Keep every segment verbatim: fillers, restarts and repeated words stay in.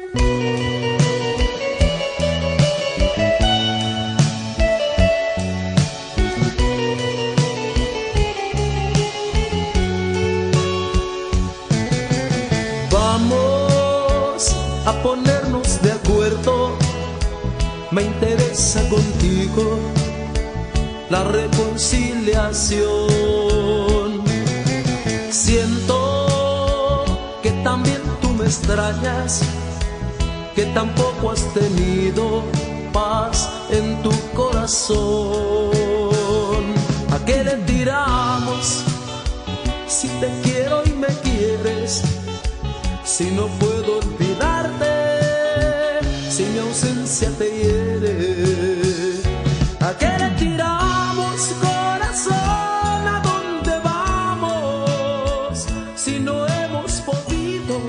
A ponernos de acuerdo, me interesa contigo la reconciliación. Siento que también tú me extrañas, que tampoco has tenido paz en tu corazón. ¿A qué le tiramos si te quiero y me quieres? Si no puedo olvidarte, si mi ausencia te hiere. ¿A qué le tiramos, corazón? ¿A dónde vamos? Si no hemos podido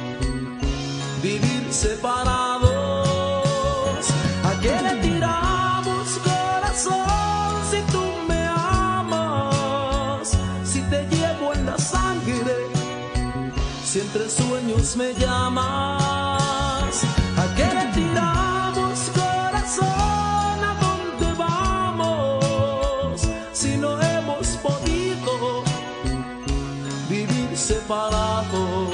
vivir separados. ¿A qué le tiramos, corazón? Si tú me amas, si te llevo en la sangre, si entre sueños me llamas. ¿A qué le tiramos, corazón? ¿A dónde vamos? Si no hemos podido vivir separados.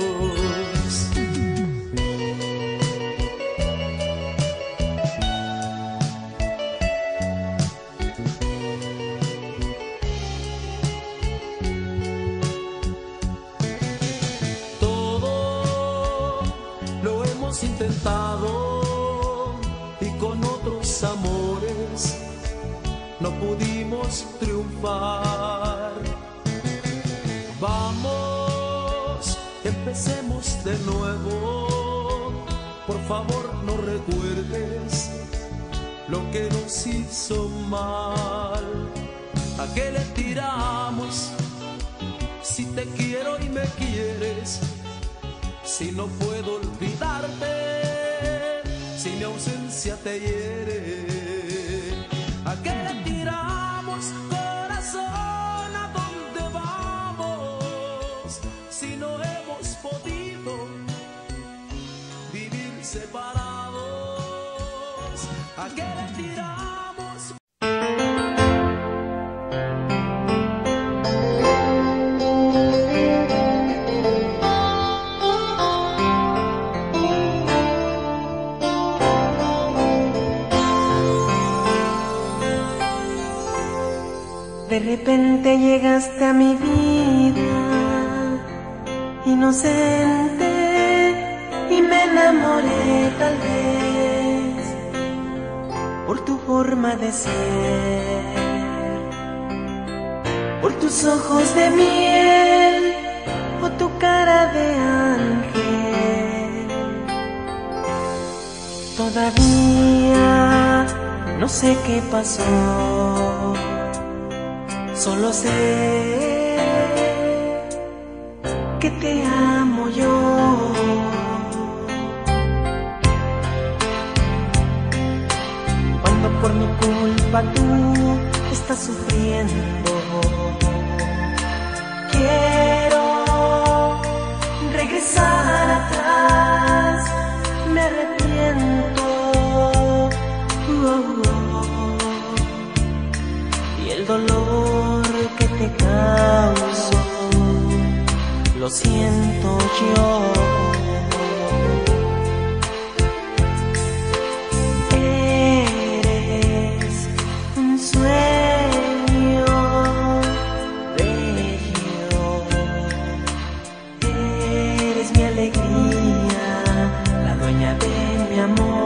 Intentado y con otros amores no pudimos triunfar. Vamos, empecemos de nuevo. Por favor, no recuerdes lo que nos hizo mal. ¿A qué le tiramos si te quiero y me quieres? Si no puedo olvidarte, si mi ausencia te hiere. ¿A qué le tiramos, corazón? ¿A dónde vamos? Si no hemos podido vivir separados. ¿A qué le tiramos? De repente llegaste a mi vida, inocente, y me enamoré tal vez por tu forma de ser, por tus ojos de miel o tu cara de ángel. Todavía no sé qué pasó, solo sé que te amo yo. Cuando por mi culpa tú estás sufriendo, quiero regresar atrás, me arrepiento. Oh, oh. Y el dolor que te causo lo siento yo. Eres un sueño bello, eres mi alegría, la dueña de mi amor.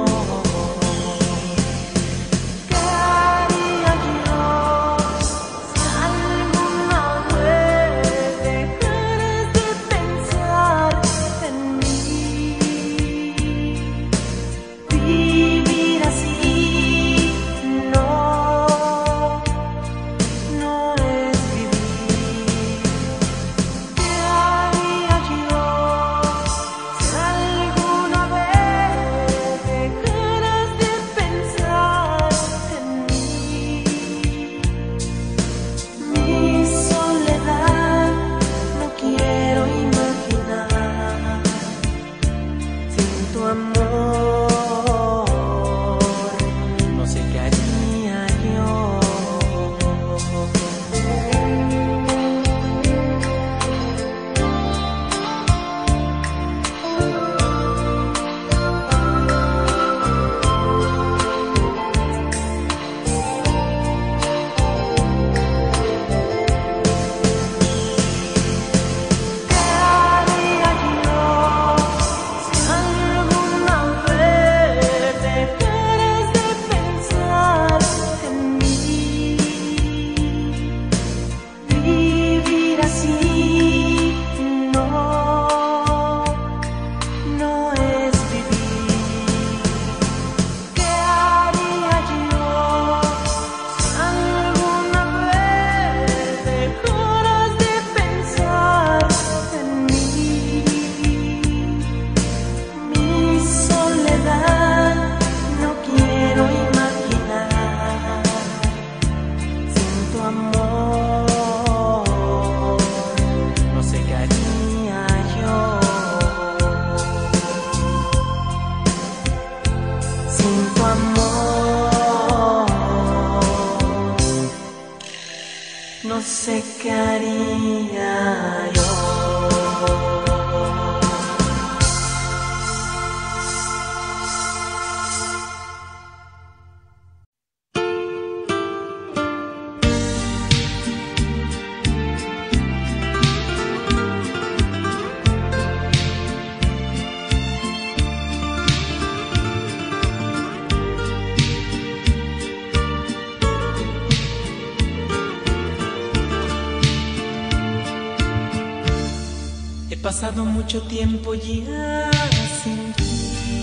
pasado mucho tiempo ya sin ti,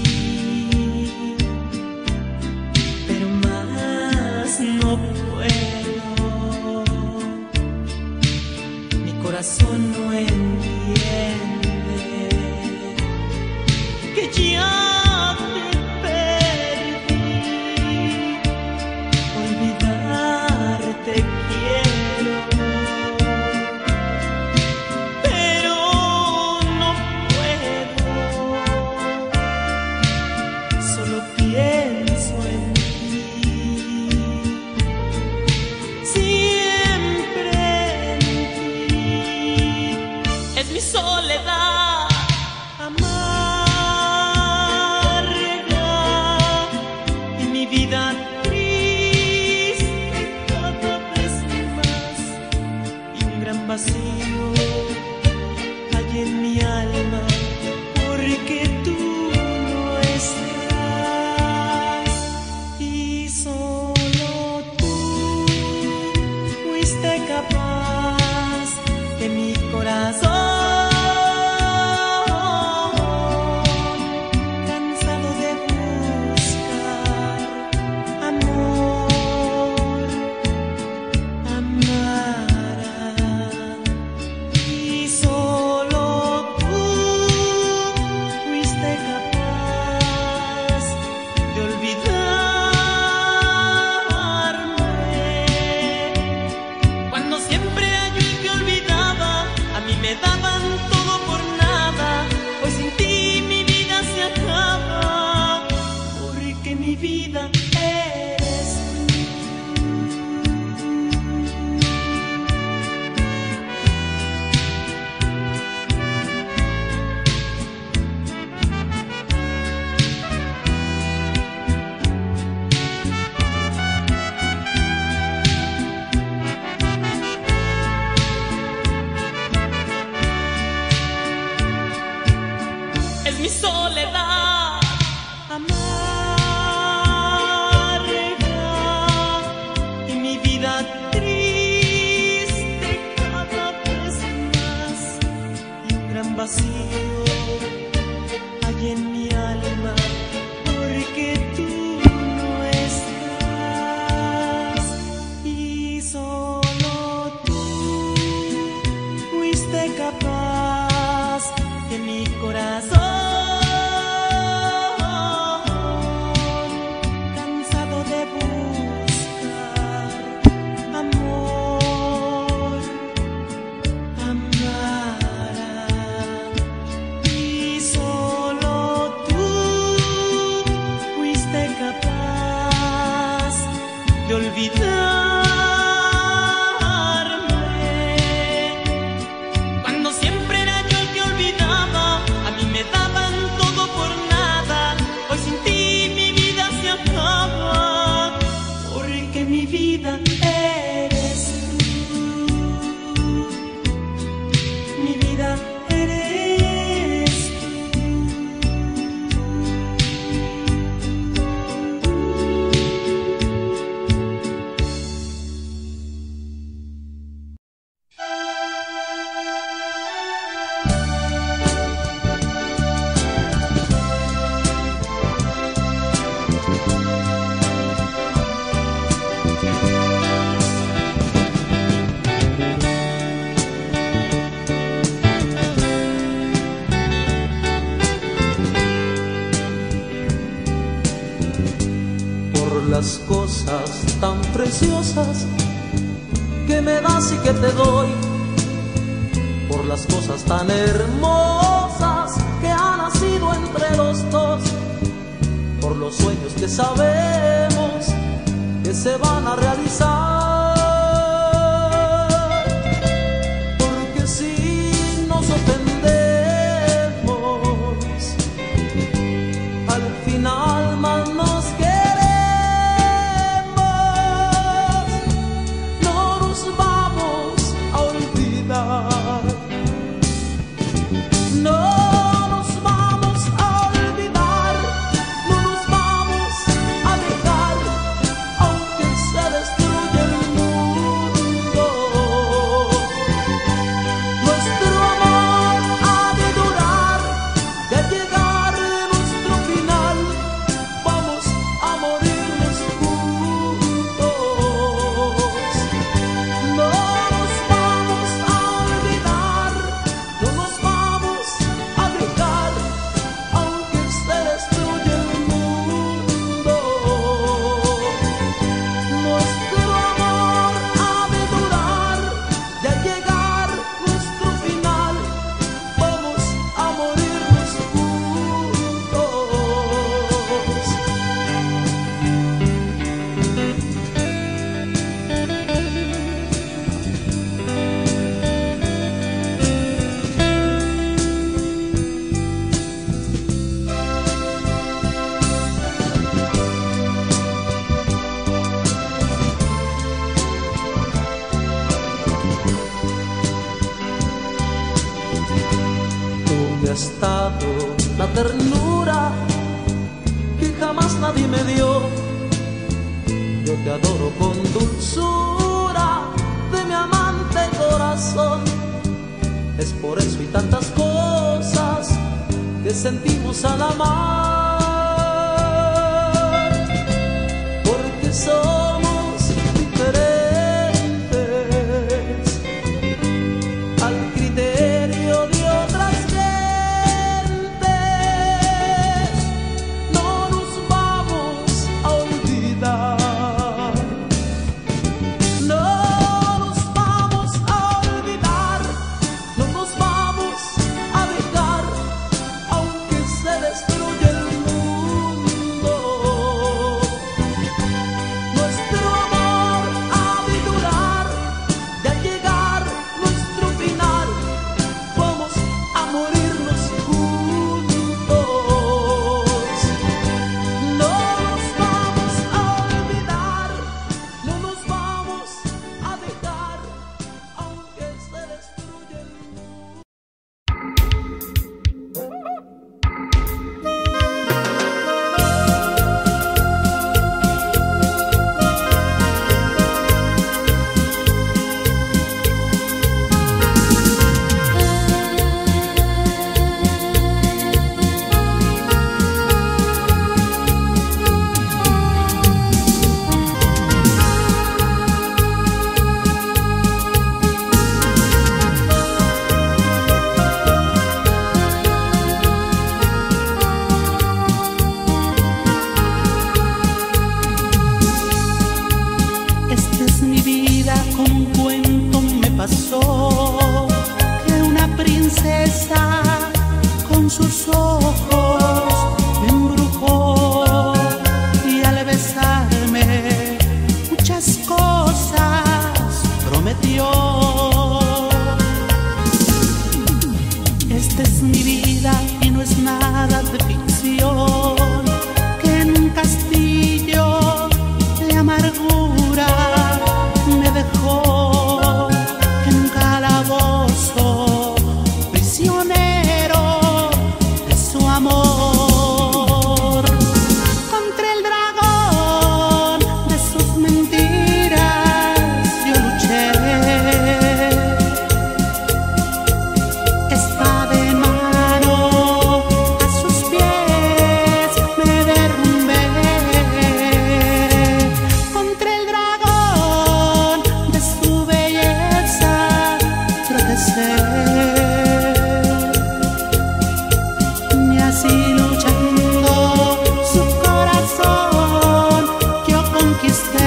pero más no puedo. Mi corazón no entiende que ya te perdí. Olvidarte quiero, pero no puedo. Solo pienso en ti, siempre en ti. Es mi soledad amarga y mi vida triste cada vez más, y un gran vacío hay en mi alma porque tú no estás, y solo tú fuiste capaz de mi corazón cansado de buscar amor, amara, y solo tú fuiste capaz de olvidarme. Cuando siempre era yo el que olvidaba, a mí me daban todo por nada. Hoy sin ti mi vida se acaba, porque mi vida eres tú. Es mi soledad amarga y mi vida triste cada vez más, y un gran vacío hay en mi alma porque tú no estás, y solo tú fuiste capaz de mi corazón cansado de buscar amor, amara, y solo tú fuiste capaz de olvidarme. Cuando siempre era yo el que olvidaba, a mí me daban todo por nada. Hoy sin ti mi vida se acaba, porque mi vida eres tú. Mi vida eres tú. Por las cosas tan preciosas que me das y que te doy, por las cosas tan hermosas que han nacido entre los dos, por los sueños que sabemos que se van a realizar, porque si nos ofendemos, al final más nos queremos. No nos vamos a olvidar, no nos vamos a olvidar, no nos vamos a dejar, aunque se destruya la ternura que jamás nadie me dio. Yo te adoro con dulzura de mi amante corazón. Es por eso y tantas cosas que sentimos al amar, porque somos diferentes al criterio de otras gentes. No nos vamos a olvidar, no nos vamos a olvidar, no nos vamos a dejar, aunque se destruya el mundo. Nuestro amor ha de durar, de llegar nuestro final, vamos a morirnos juntos. No nos vamos a olvidar, no nos vamos a dejar, aunque se destruya el mundo. Esta es mi vida, como un cuento me pasó, que una princesa con sus ojos me embrujó, y al besarme muchas cosas prometió. Esta es mi vida y no es nada de ficción, que en un castillo de amargura me dejó, en un calabozo prisionero de su amor. Contra el dragón de sus mentiras yo luché, espada en mano a sus pies me derrumbé. Contra el dragón de su belleza tropecé, y así luchando su corazón yo conquisté.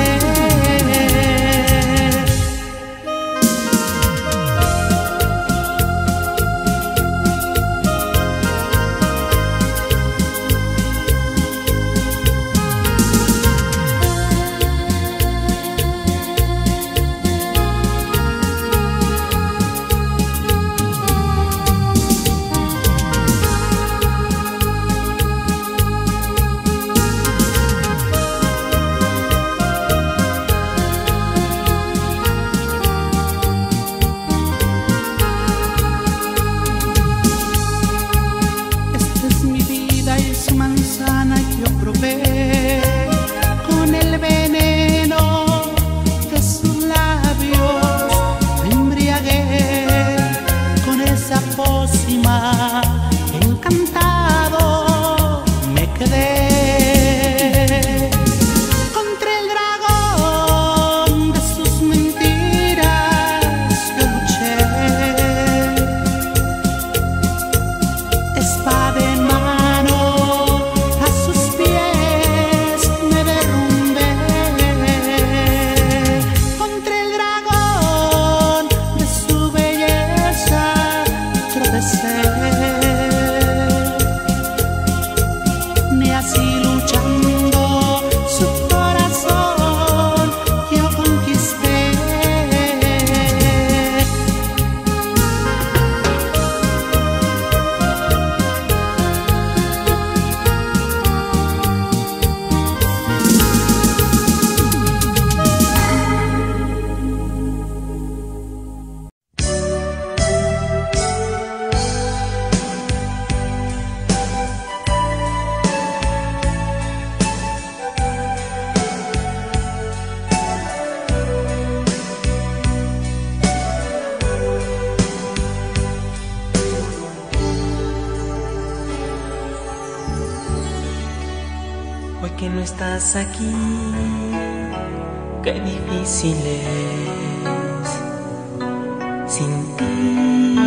Esta es mi vida y su manzana que yo probé, con el veneno de sus labios me embriagué, con esa pócima encantado me quedé. Contra el dragón de sus mentiras yo luché, espada en mano a sus pies que no estás aquí, qué difícil es. Sin ti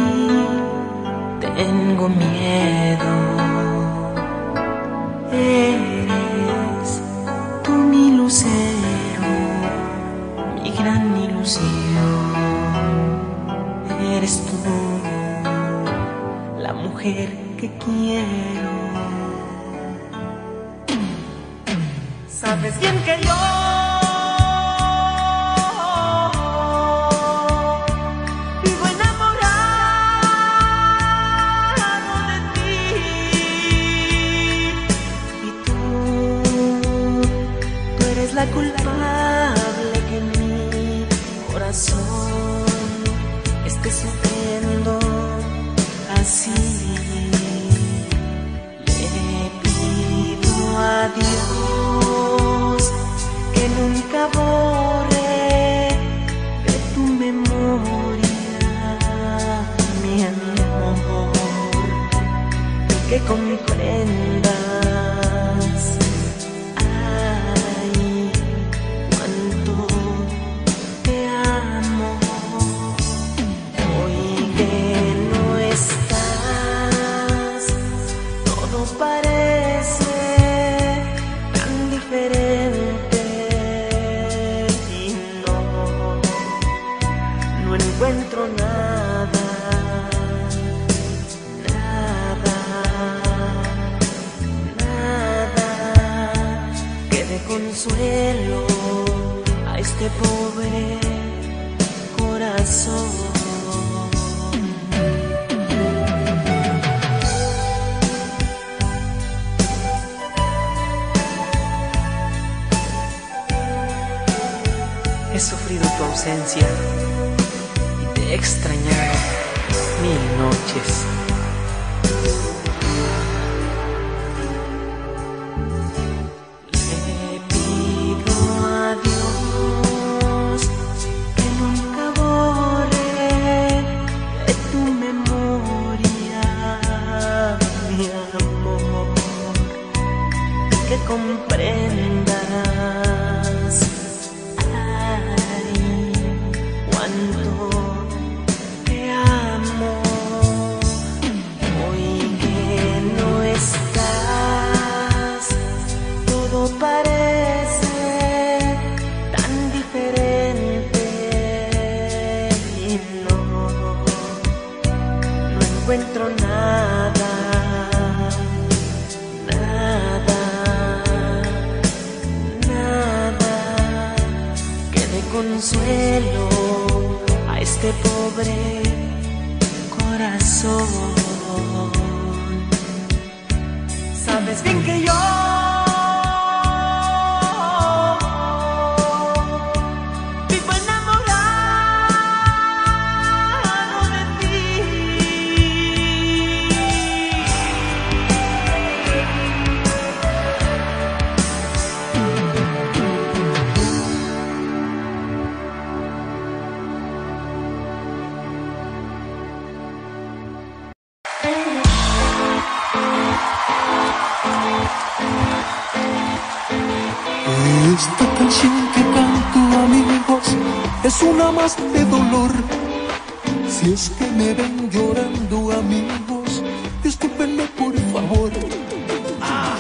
tengo miedo. Eres tú mi lucero, mi gran ilusión. Eres tú la mujer que quiero. Sabes bien que yo vivo enamorado de ti, y tú, tú eres la culpable que mi corazón esté sufriendo así. Le pido a Dios que nunca borre de tu memoria mi amor, que comprendas, ay, cuánto te amo. Hoy que no estás, todo parece tan diferente, y no, no encuentro nada, nada, nada que dé consuelo a este pobre corazón. He sufrido tu ausencia y te he extrañado mil noches. Le pido a Dios que nunca borre de tu memoria mi amor, que comprendas, ay, cuánto te amo. Hoy que no estás, todo parece tan diferente, y no, no encuentro nada, nada, nada que dé consuelo a este pobre corazón. Sabes bien que yo vivo enamorado de ti. Esta canción que canto, amigos, es una más de dolor. Si es que me ven llorando, amigos, discúlpenme por favor. Ah.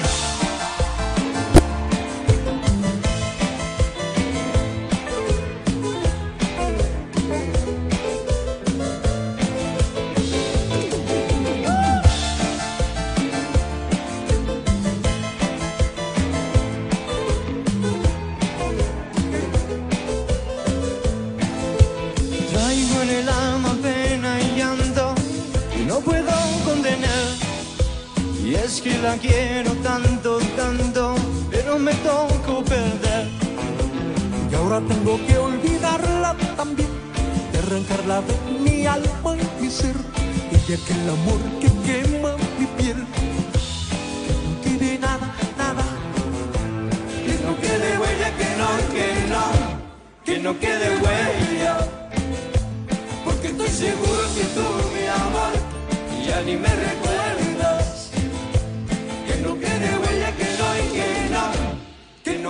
Traigo en el alma pena y llanto y no puedo condenar. Y es que la quiero tanto, tanto, pero me tocó perder. Y ahora tengo que olvidarla también, de arrancarla de mi alma y mi ser, y de aquel amor que quema mi piel. Que no quede nada, nada, Que no quede huella, que no, que no, que no quede huella. Porque estoy seguro que tú, mi amor, ya ni me recuerdas. Que no quede huella, que no, y que no,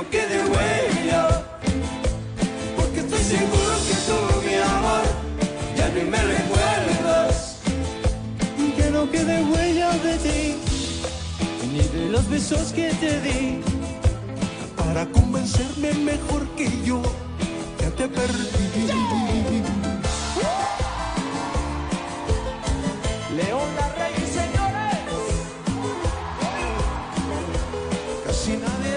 quede huella, porque estoy seguro que tú, mi amor, ya ni me recuerdas. Que no quede huella de ti, ni de los besos que te di. Para convencerme mejor que yo, ya te perdí. León Larrey, señores. Casi nadie.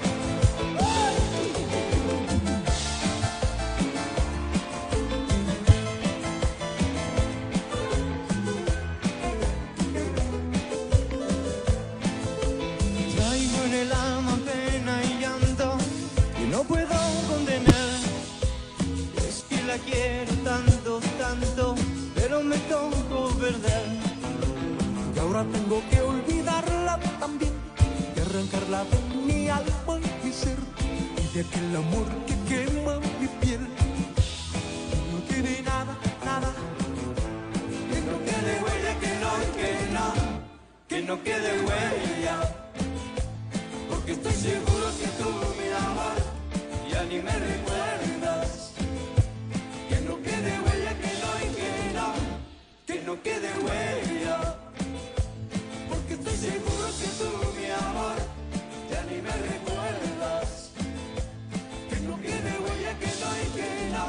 Traigo en el alma pena y llanto que no puedo contener. Es que la quiero tanto, tanto, pero me tocó perder. Y ahora tengo que olvidarla también, y arrancarla de mi alma y mi ser, y de aquel amor que quema mi piel. Que no quede nada, nada, que no quede huella, que no, que no, que no quede huella, porque estoy seguro que tú, mi amor, ya ni me recuerdas. Que no quede huella, que no, y que no, que no quede huella, porque estoy seguro que tú, mi amor, ya ni me recuerdas. Que no quede huella, que no, y que no.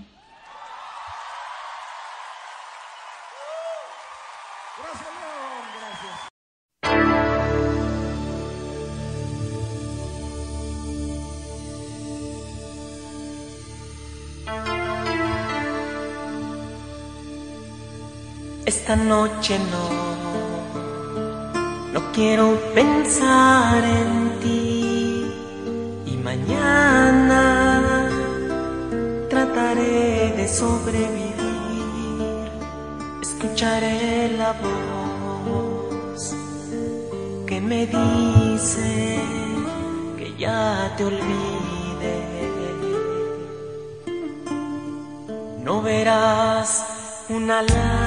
Gracias, León, gracias. Esta noche no, no quiero pensar en ti, y mañana trataré de sobrevivir. Escucharé la voz que me dice que ya te olvide. No verás una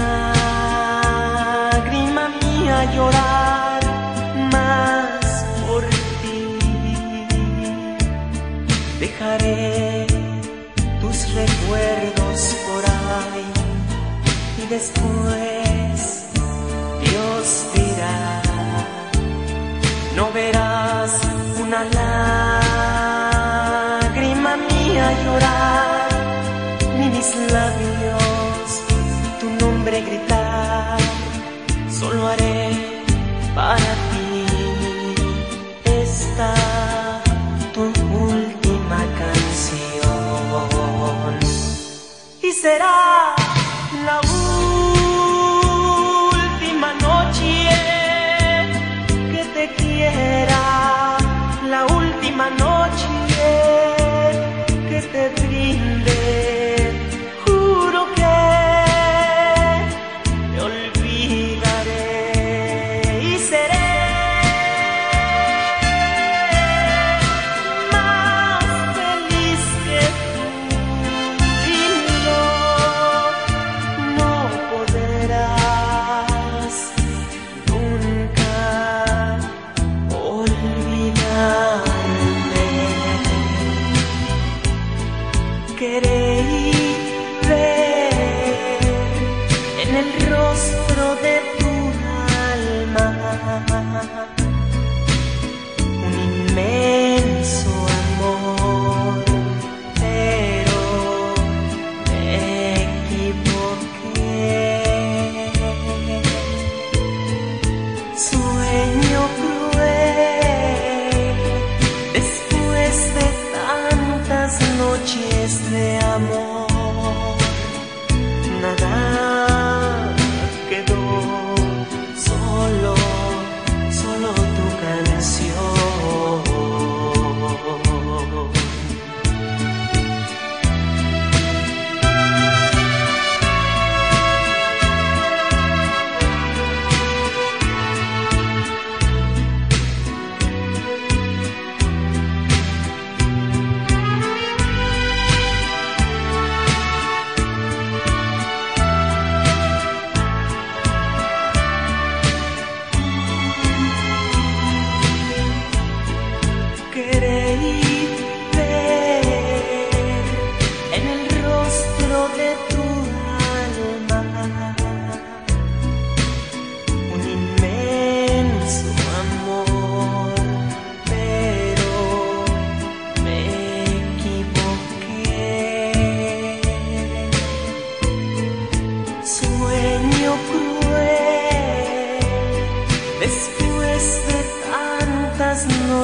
lágrima mía llorar más por ti. Dejaré tus recuerdos por ahí y después Dios dirá. No verás una lágrima mía llorar, ni mis labios tu nombre gritar. Solo haré para ti esta tu última canción, y será la última noche que te quiera, la última noche que te brinde. Juro que te olvidaré y seré más feliz que tú, y no, no podrás nunca olvidarme. Queréis ver en el rostro de tu alma un inmenso amor, pero me equivoqué. Sueño cruel después de tantas noches de amor, nada quedó, solo, solo tu canción.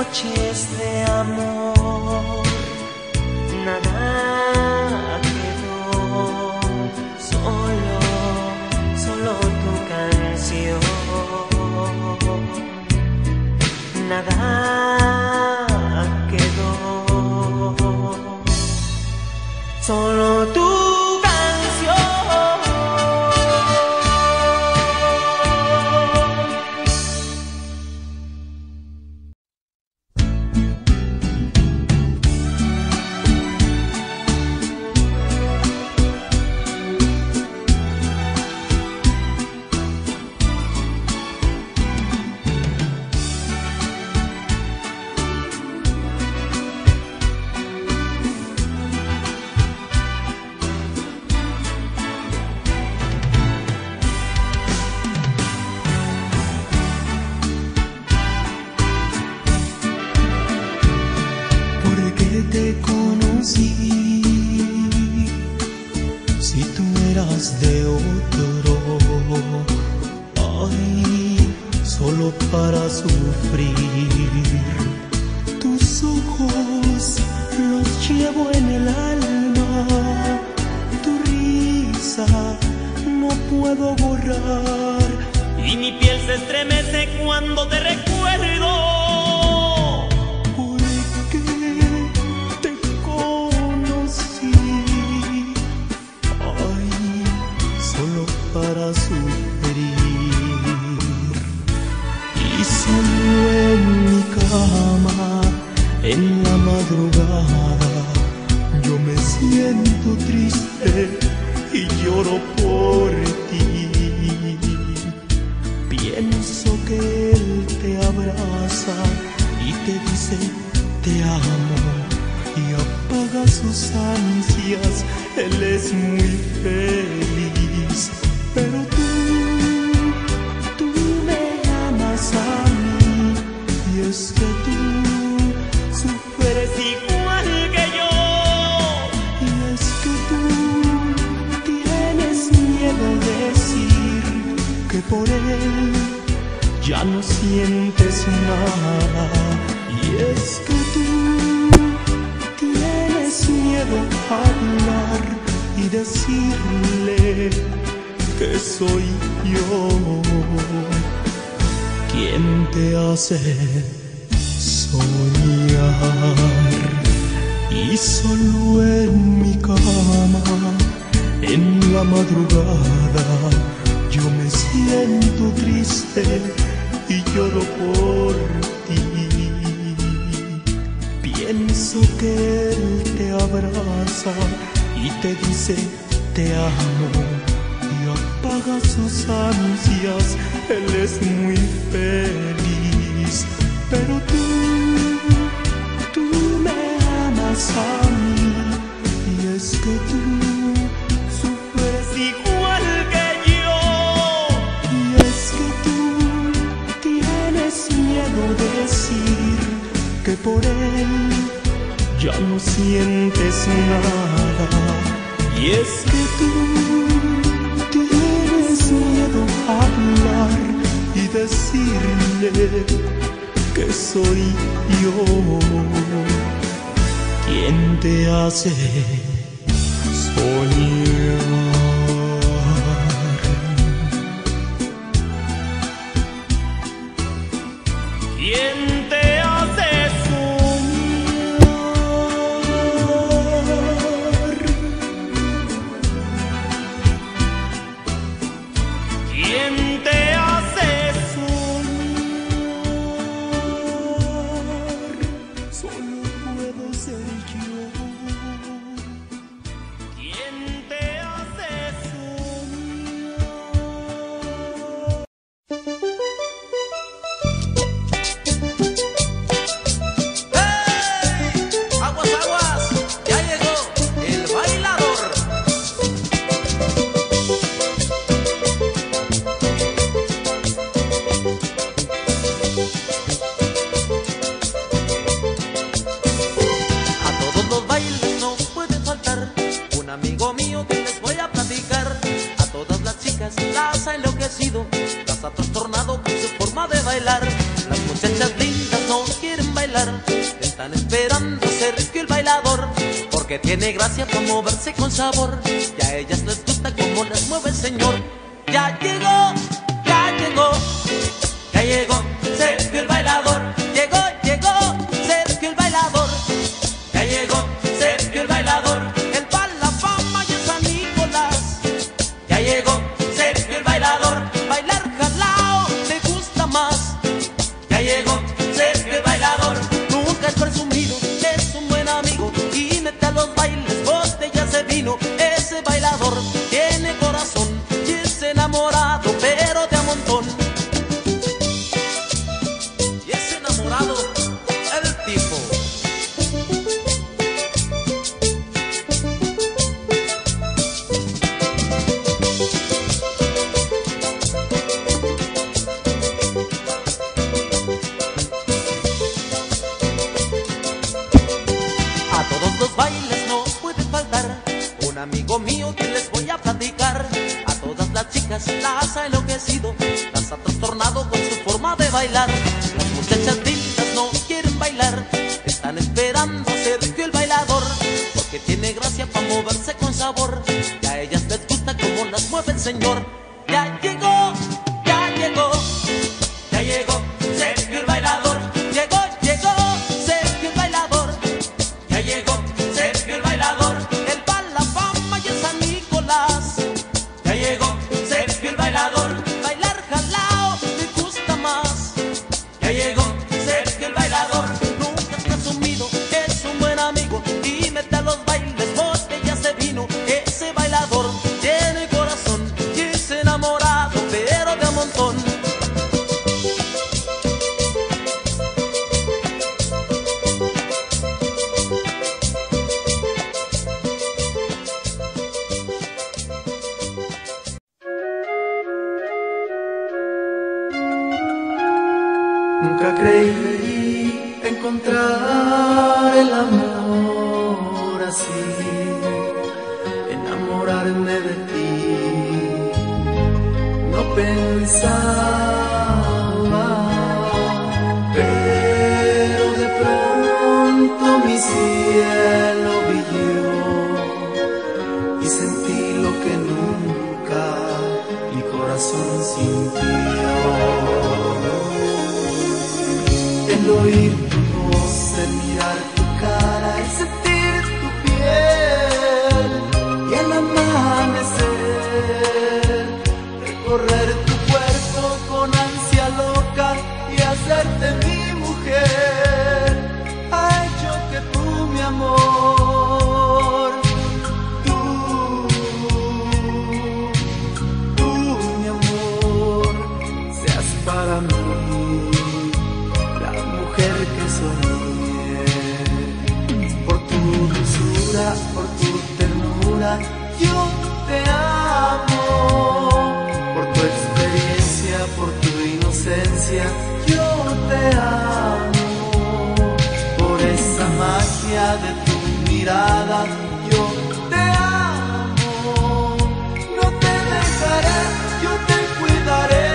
noches de amor, nada quedó, solo, solo tu canción. Nada quedó, solo tu te conocí, si tú eras de otro, ay, solo para sufrir. Tus ojos los llevo en el alma, tu risa no puedo borrar, y mi piel se estremece cuando te recuerdo. Para sufrir, y solo en mi cama, en la madrugada, yo me siento triste y lloro por ti. Pienso que él te abraza y te dice te amo, y apaga sus ansias, él es muy feliz. Pero tú, tú me amas a mí, y es que tú sufres igual que yo, y es que tú tienes miedo de decir que por él ya no sientes nada, y es que tú tienes miedo a hablar y decirle que soy yo quien te hace soñar. Y solo en mi cama, en la madrugada, yo me siento triste y lloro por ti. Pienso que él te abraza y te dice te amo, apaga sus ansias, él es muy feliz. Pero tú, tú me amas a mí, y es que tú sufres igual que yo, y es que tú tienes miedo de decir que por él ya no sientes nada, y es que tú miedo a hablar y decirle que soy yo quien te hace soñar. ¿Quién te hace soñar? ¿Quién te hace soñar? Solo puedo ser yo. bailar. Están esperando Sergio el bailador, porque tiene gracia para moverse con sabor. Y a ellas les gusta cómo las mueve el señor. Ya llegó, ya llegó, ya llegó Sergio el bailador. Llegó, llegó Sergio el bailador. Ya llegó Sergio el bailador. Él va a la fama y a San Nicolás. Ya llegó Sergio el bailador. Bailar jalao le gusta más. Ya llegó Sergio el bailador. Nunca es presumido, es un buen amigo y mete a los bailes botellas de vino. Ese bailador tiene corazón y es enamorado, pero de a montón. Y es enamorado el tipo. A todos los bailes no puede faltar un amigo mío que les voy a platicar. A todas las chicas las ha enloquecido, las ha trastornado con su forma de bailar. Las muchachas lindas no quieren bailar, están esperando a Sergio el bailador, porque tiene gracia para moverse con sabor. Y a ellas les gusta cómo las mueve el señor. Ya llegó, ya llegó, ya llegó Sergio el bailador. Llegó, llegó Sergio el bailador. Ya llegó Sergio el bailador. Él va a la fama y a San Nicolás. Ya llegó Sergio el bailador. Bailar jalao le gusta más. Ya llegó Sergio el bailador. Nunca es presumido, es un buen amigo y mete a los bailes botellas de vino. Ese bailador tiene corazón y es enamorado, pero de a montón. Nunca creí encontrar el amor así, enamorarme de ti. No pensaba, pero de pronto mi cielo brilló y sentí lo que nunca mi corazón sintió. El oír tu voz, el mirar tu cara, el sentir tu piel y el amanecer, recorrer tu cuerpo con ansia loca y hacerte mi mujer, ha hecho que tú, mi amor, tú, tú, mi amor, seas para mí que soñé. Por tu dulzura, por tu ternura, yo te amo. Por tu experiencia, por tu inocencia, yo te amo. Por esa magia de tu mirada, yo te amo. No te dejaré, yo te cuidaré.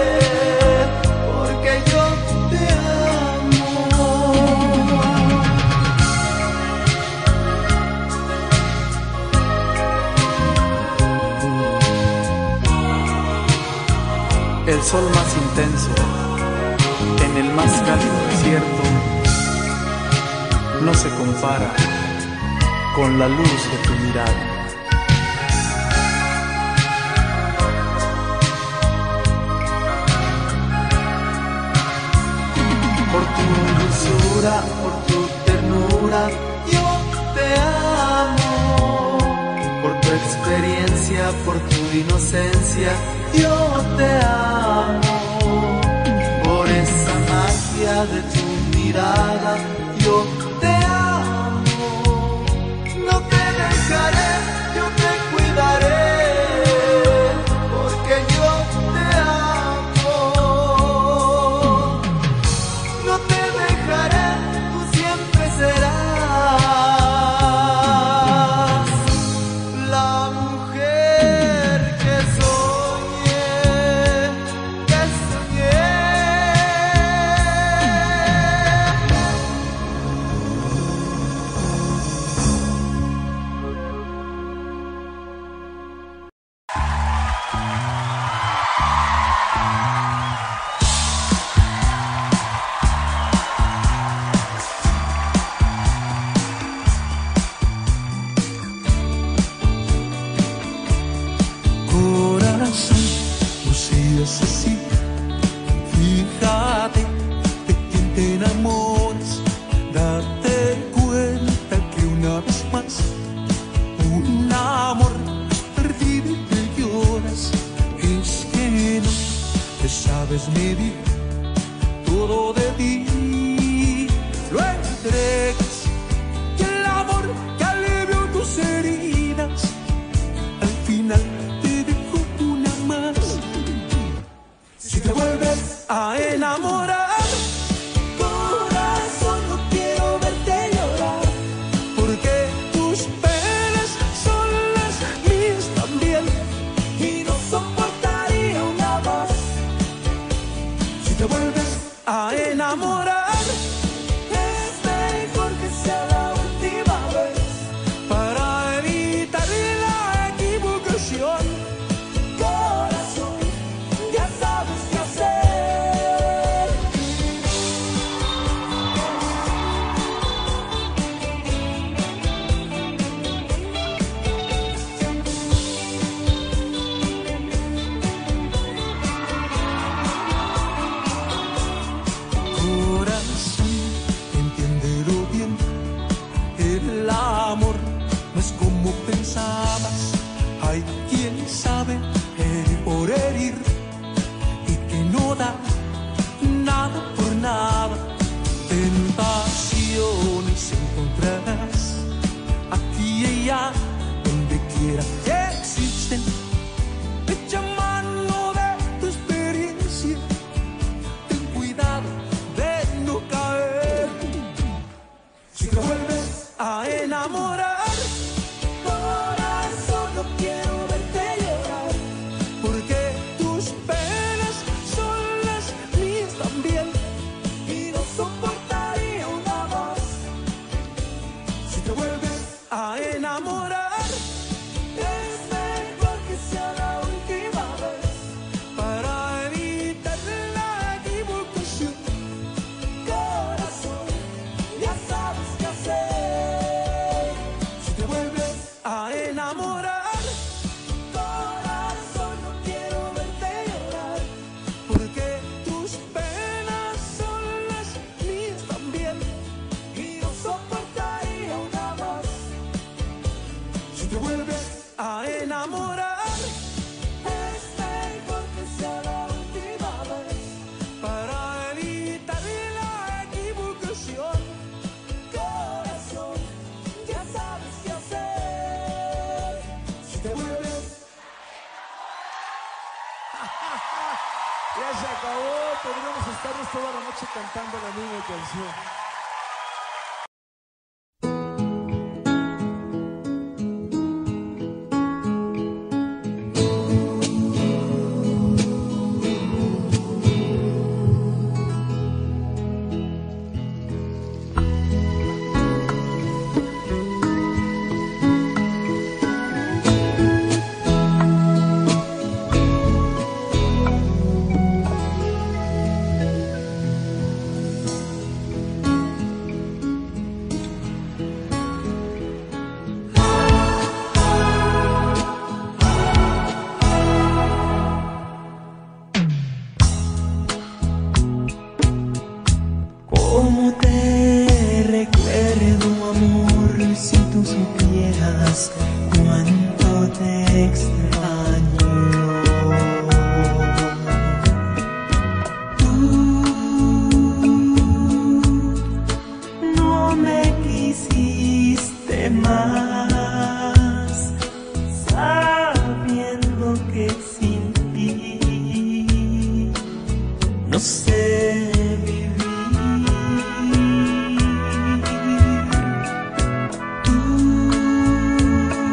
El sol más intenso, en el más cálido desierto, no se compara con la luz de tu mirada. Por tu dulzura, por tu ternura, yo te amo. Por tu experiencia, por tu inocencia, yo te amo. Por esa magia de tu mirada, yo te amo. No te dejaré, yo te cuidaré, porque yo te amo. No te dejaré, tú siempre serás la mujer que soñé, que soñé. te enamoras, date cuenta que una vez más un amor perdido y te lloras. Es que no te sabes medir todo de ti, lo entregas y el amor que alivió tus heridas al final te dejó una más. Si te vuelves a enamorar, corazón, no quiero verte llorar, porque tus penas son las mías también y no soportaría una más. Si te vuelves a enamorar, es mejor que sea la última vez para evitar la equivocación. Corazón, ya sabes qué hacer. Corazón, entiéndelo bien, el amor no es como pensabas. Hay quien sabe herir por herir y que no da nada por nada. Tentaciones encontrarás aquí y allá, donde quiera que existen. Echa mano de tu experiencia, ten cuidado de no caer. Si te vuelves a enamorar, corazón, no quiero verte llorar, porque tus penas son las mías también y no soportaría una más. Si te vuelves a enamorar, es mejor que sea la última vez para evitar la equivocación. Corazón, ya sabes qué hacer. Si te vuelves a enamorar, corazón, no quiero verte llorar, porque tus penas son las mías también y no soportaría una más. Si te vuelves a enamorar, es mejor que sea la última vez para evitar la equivocación. Corazón, ya sabes qué hacer. Si te vuelves... Ya se acabó, podríamos estarnos toda la noche cantando la misma canción. Cómo te recuerdo, amor, si tú supieras cuánto te extraño. Tú no me quisiste más, sabiendo que sin ti no sé vivir. Tú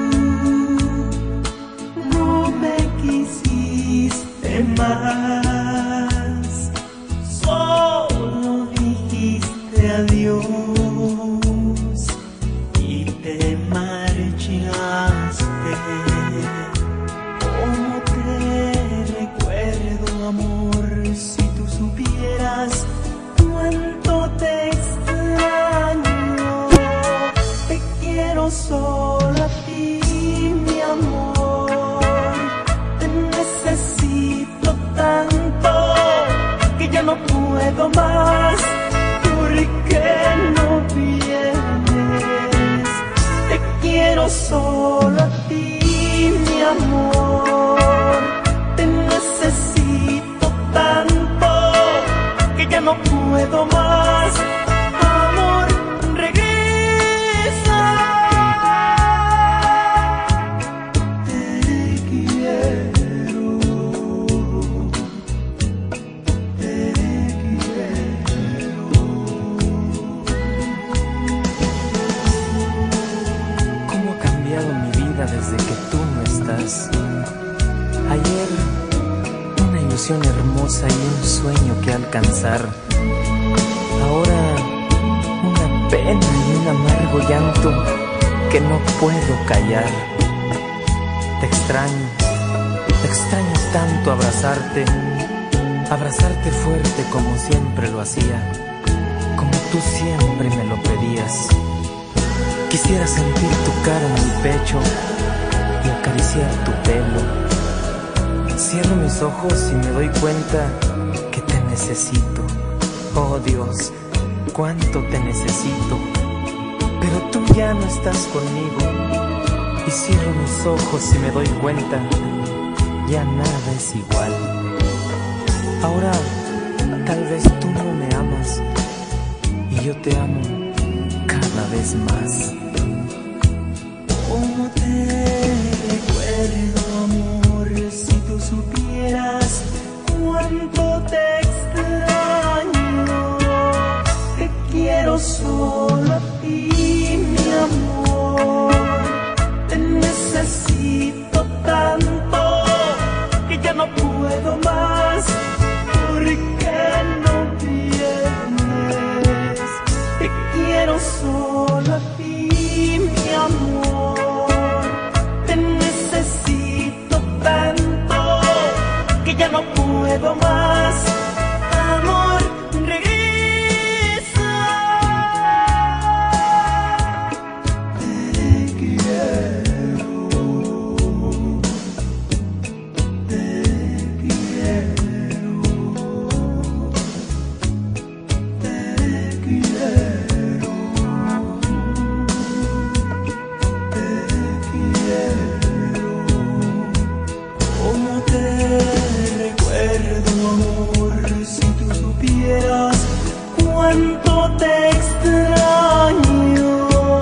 cosa y un sueño que alcanzar. Ahora una pena y un amargo llanto que no puedo callar. Te extraño, te extraño tanto abrazarte, abrazarte fuerte como siempre lo hacía, como tú siempre me lo pedías. Quisiera sentir tu cara en mi pecho y acariciar tu pelo. Cierro mis ojos y me doy cuenta que te necesito. Oh Dios, cuánto te necesito. Pero tú ya no estás conmigo. Y cierro mis ojos y me doy cuenta, ya nada es igual. Ahora tal vez tú no me amas y yo te amo cada vez más. ¿Cómo te recuerdo, amor? Si tú supieras cuánto te extraño. Te quiero solo a ti, mi amor. Te necesito tanto que ya no puedo más. ¿Por qué no vienes? Te quiero solo a ti, mi amor. Te necesito tanto que ya no puedo más. Amor, regresa. Te quiero, te quiero, te quiero. ¿Cómo te recuerdo, amor? Si tú supieras cuánto te extraño.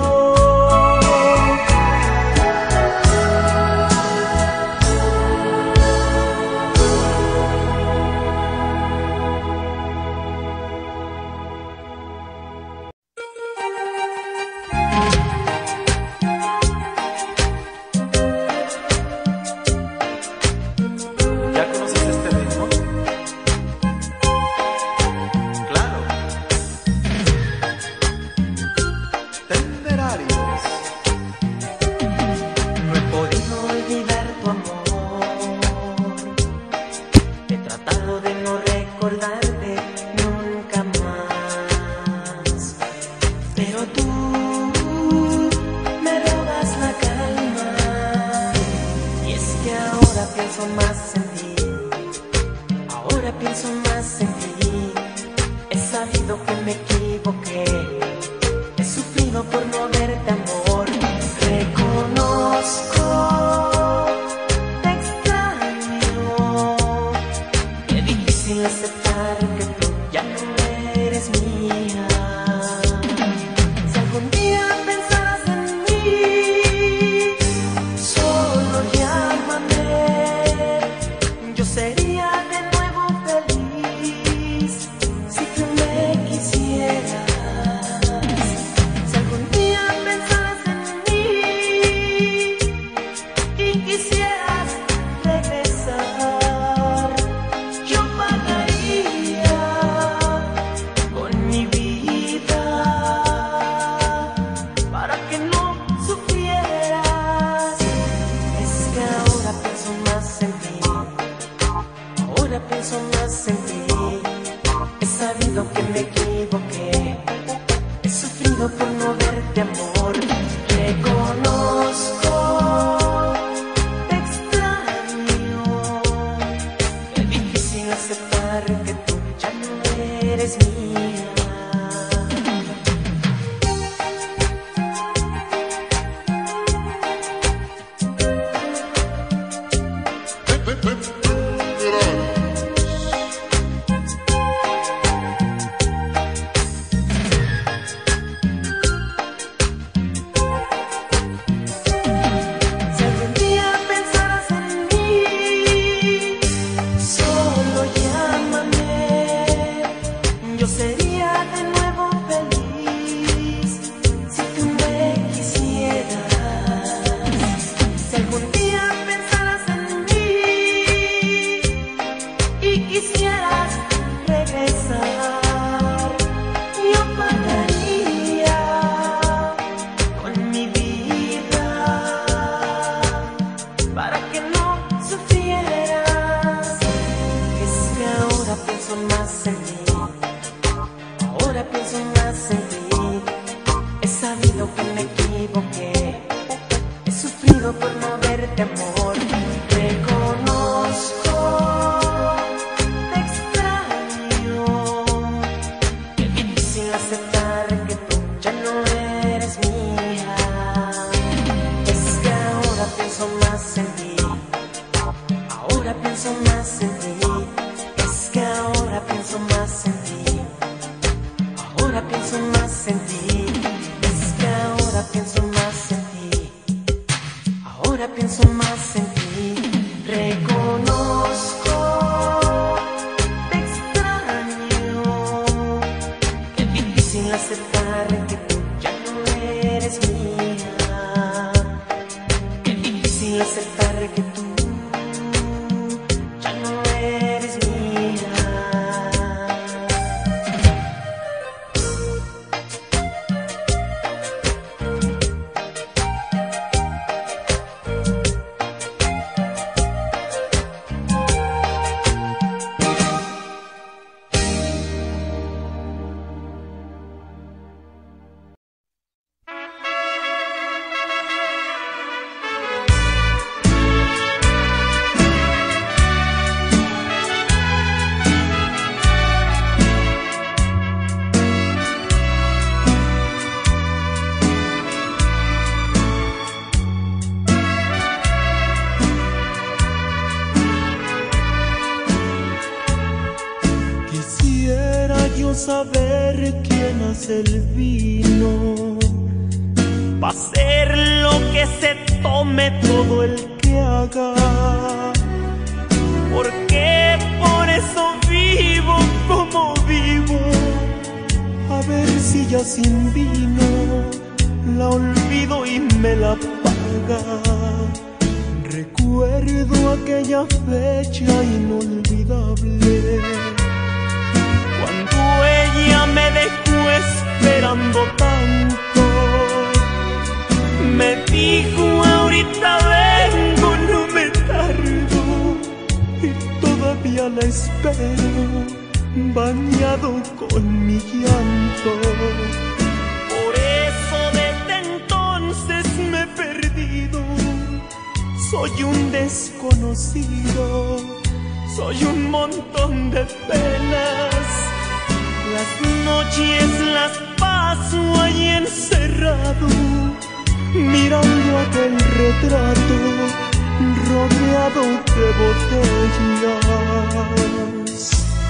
¿Ya conoces este ritmo? Claro. Temerarios. No he podido olvidar tu amor. He tratado de no recordarte nunca más. Pero tú me robas la calma. Y es que ahora pienso más en ti. Ahora pienso más en ti. He sabido que me equivoqué. He sufrido por no verte, amor. Reconozco, te extraño. Qué difícil aceptar que tú ya no eres mía. Si algún día pensaras en mí, solo llámame. Yo sería de nuevo feliz si tú me quisieras. Si algún día pensaras en mí y quisieras regresar, yo pagaría con mi vida para que no sufrieras. Es que ahora pienso más en ti. Ahora pienso más en ti. He sabido que me equivoqué. He sufrido por no verte, amor. Reconozco, te extraño. Qué difícil aceptar que tú ya no eres mía. pienso más en ti. He sabido que me equivoqué, he sufrido por no verte, amor. Reconozco, te extraño. Es difícil aceptar que tú ya no eres mía. Es que ahora pienso más en ti, ahora pienso más en ti. Es que ahora pienso más en ti, ahora pienso más en ti. Es que ahora pienso más en ti, ahora pienso más en ti. Reconozco, te extraño. Es difícil aceptar que tú ya no eres mía. Es difícil aceptar que tú ya no eres mía. Quisiera yo saber quién hace el vino, pa' hacer lo que se tome todo el que haga. Porque por eso vivo como vivo, a ver si ya sin vino la olvido y me la paga. Recuerdo aquella fecha inolvidable, cuando ella me dejó esperando tanto. Me dijo ahorita vengo, no me tardo, y todavía la espero, bañado con mi llanto. Por eso desde entonces me he perdido, soy un desconocido, soy un montón de penas. Las noches las paso ahí encerrado, mirando aquel retrato rodeado de botellas.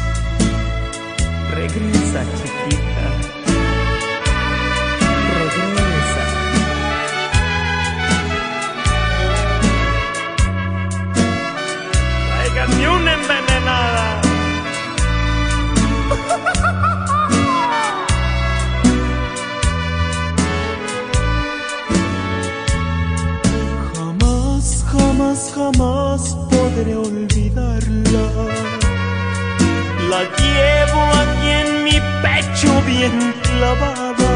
Regresa, chiquita, regresa. Tráiganme una envenenada. Jamás, jamás, jamás podré olvidarla. La llevo aquí en mi pecho bien clavada.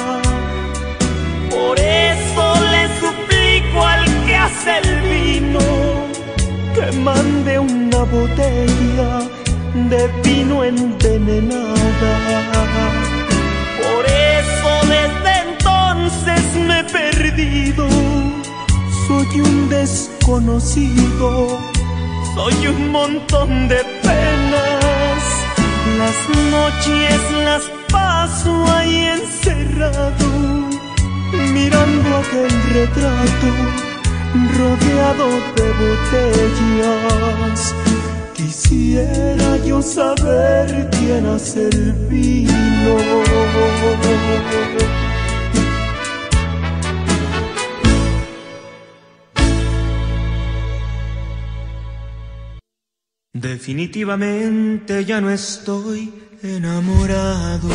Por eso le suplico al que hace el vino que mande una botella de vino envenenada. Por eso desde entonces me he perdido, soy un desconocido, soy un montón de penas. Las noches las paso ahí encerrado, mirando aquel retrato rodeado de botellas. Quisiera yo saber quién hace el vino. Definitivamente ya no estoy enamorado.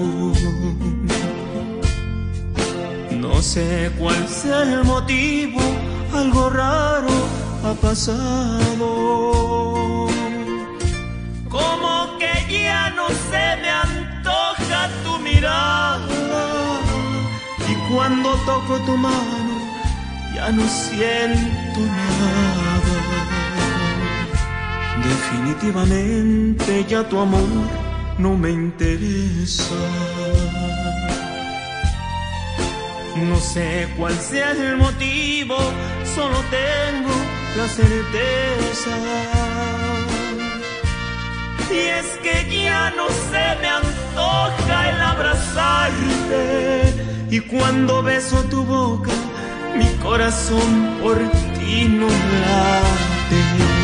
No sé cuál sea el motivo, algo raro ha pasado. Como que ya no se me antoja tu mirada, y cuando toco tu mano ya no siento nada. Definitivamente ya tu amor no me interesa. No sé cuál sea el motivo, solo tengo la certeza. Y es que ya no se me antoja el abrazarte, y cuando beso tu boca, mi corazón por ti no late.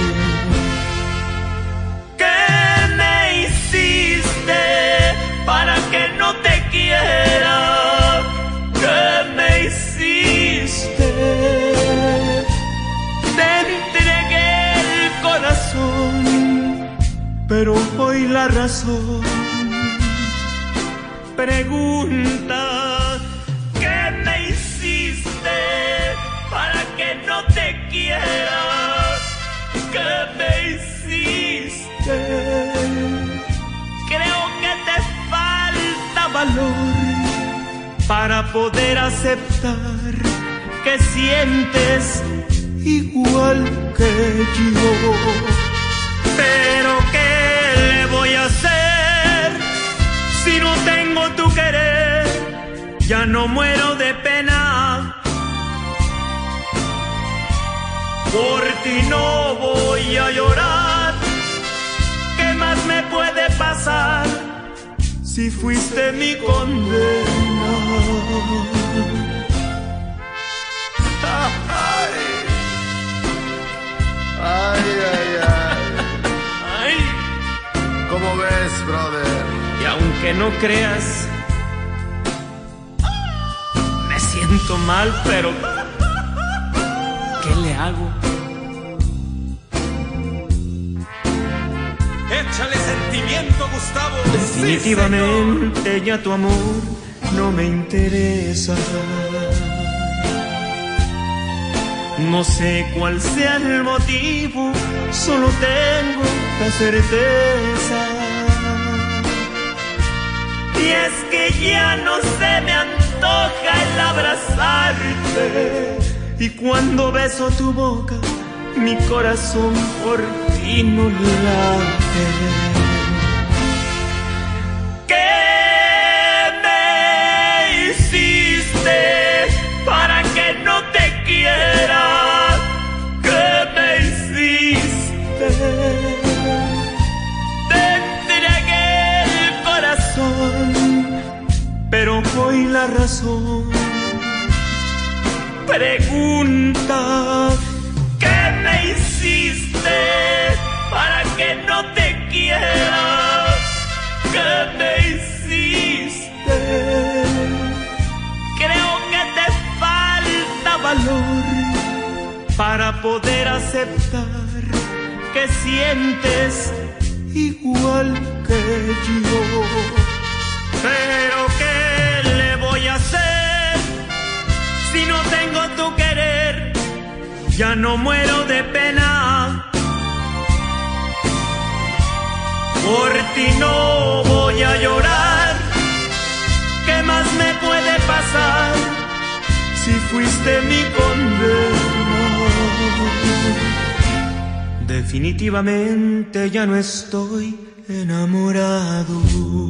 ¿Qué me hiciste para que no te quiera? ¿Qué me hiciste? Te entregué el corazón, pero hoy la razón pregunta: ¿qué me hiciste para que no te quiera? ¿Qué me hiciste? Creo que te falta valor para poder aceptar que sientes igual que yo. Pero ¿qué le voy a hacer si no tengo tu querer? Ya no muero de pena, por ti no voy a llorar. ¿Qué más me puede pasar si fuiste mi condena? Ay, ay, ay. Ay. ¿Cómo ves, brother? Y aunque no creas, me siento mal, pero ¿qué le hago? Échale sentimiento, Gustavo. Definitivamente Sí, ya tu amor no me interesa. No sé cuál sea el motivo, solo tengo la certeza. Y es que ya no se me antoja el abrazarte, y cuando beso tu boca, mi corazón por ti no late. ¿Qué me hiciste para que no te quiera? ¿Qué me hiciste? Te entregué el corazón, pero hoy la razón pregunta: ¿qué me hiciste para que no te quiera? ¿Qué me hiciste? Creo que te falta valor para poder aceptar que sientes igual que yo. Pero ¿qué le voy a hacer si no tengo tu querer? Ya no muero de pena, por ti no voy a llorar. ¿Qué más me puede pasar si fuiste mi condena? Definitivamente ya no estoy enamorado.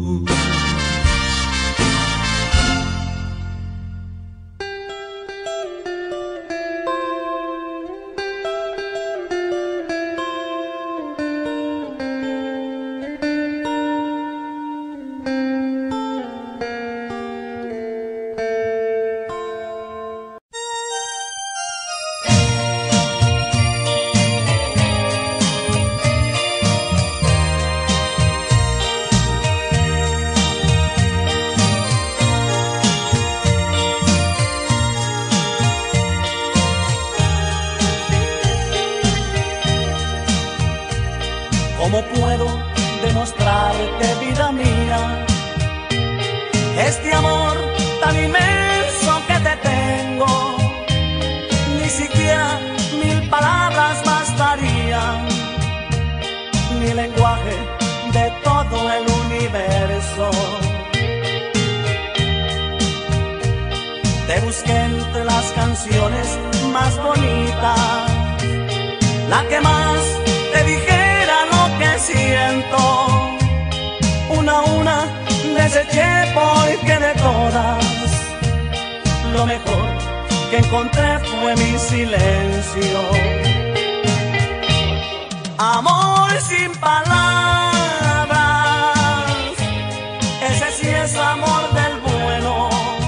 ¿Cómo puedo demostrarte, vida mía, este amor tan inmenso que te tengo? Ni siquiera mil palabras bastarían, ni lenguaje de todo el universo. Te busqué entre las canciones más bonitas, la que más te dijera lo que siento, una deseché porque de todas lo mejor que encontré fue mi silencio. Amor sin palabras, ese sí es amor del bueno,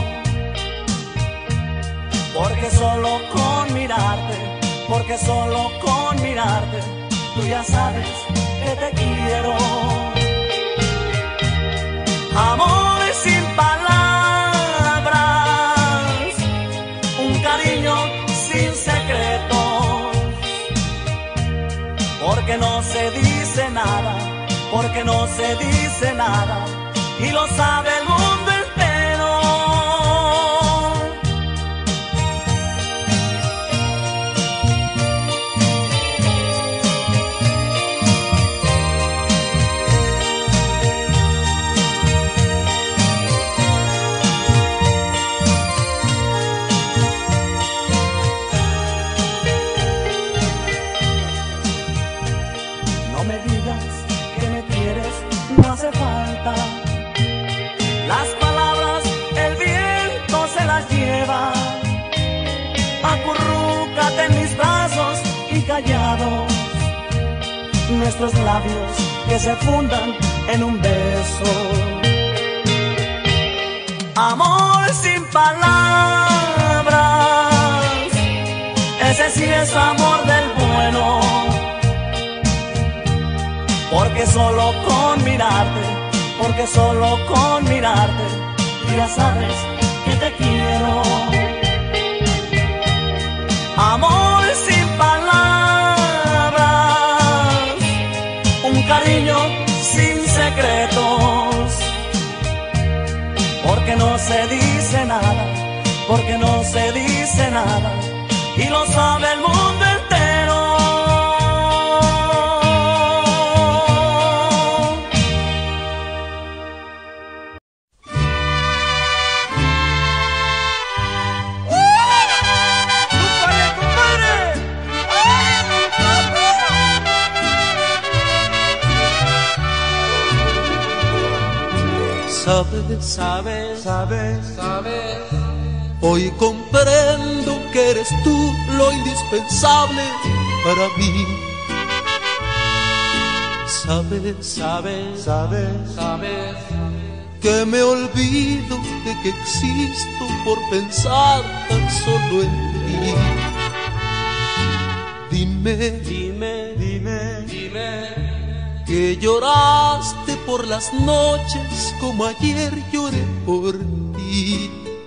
porque solo con mirarte, porque solo con mirarte, tú ya sabes que te quiero. Amor sin palabras, un cariño sin secretos, porque no se dice nada, porque no se dice nada, y lo sabe el mundo entero. No hace falta las palabras, el viento se las lleva. Acurrúcate en mis brazos y callados, nuestros labios que se fundan en un beso. Amor sin palabras, ese sí es amor del bueno, porque solo con mirarte, porque solo con mirarte, ya sabes que te quiero. Amor sin palabras, un cariño sin secretos, porque no se dice nada, porque no se dice nada, y lo sabe el mundo entero. Sabes, sabes, sabes, sabes, hoy comprendo que eres tú lo indispensable para mí. Sabes, sabes, sabes, sabes, que me olvido de que existo por pensar tan solo en ti. Dime, dime, dime, dime, que lloraste por las noches como ayer lloré por ti.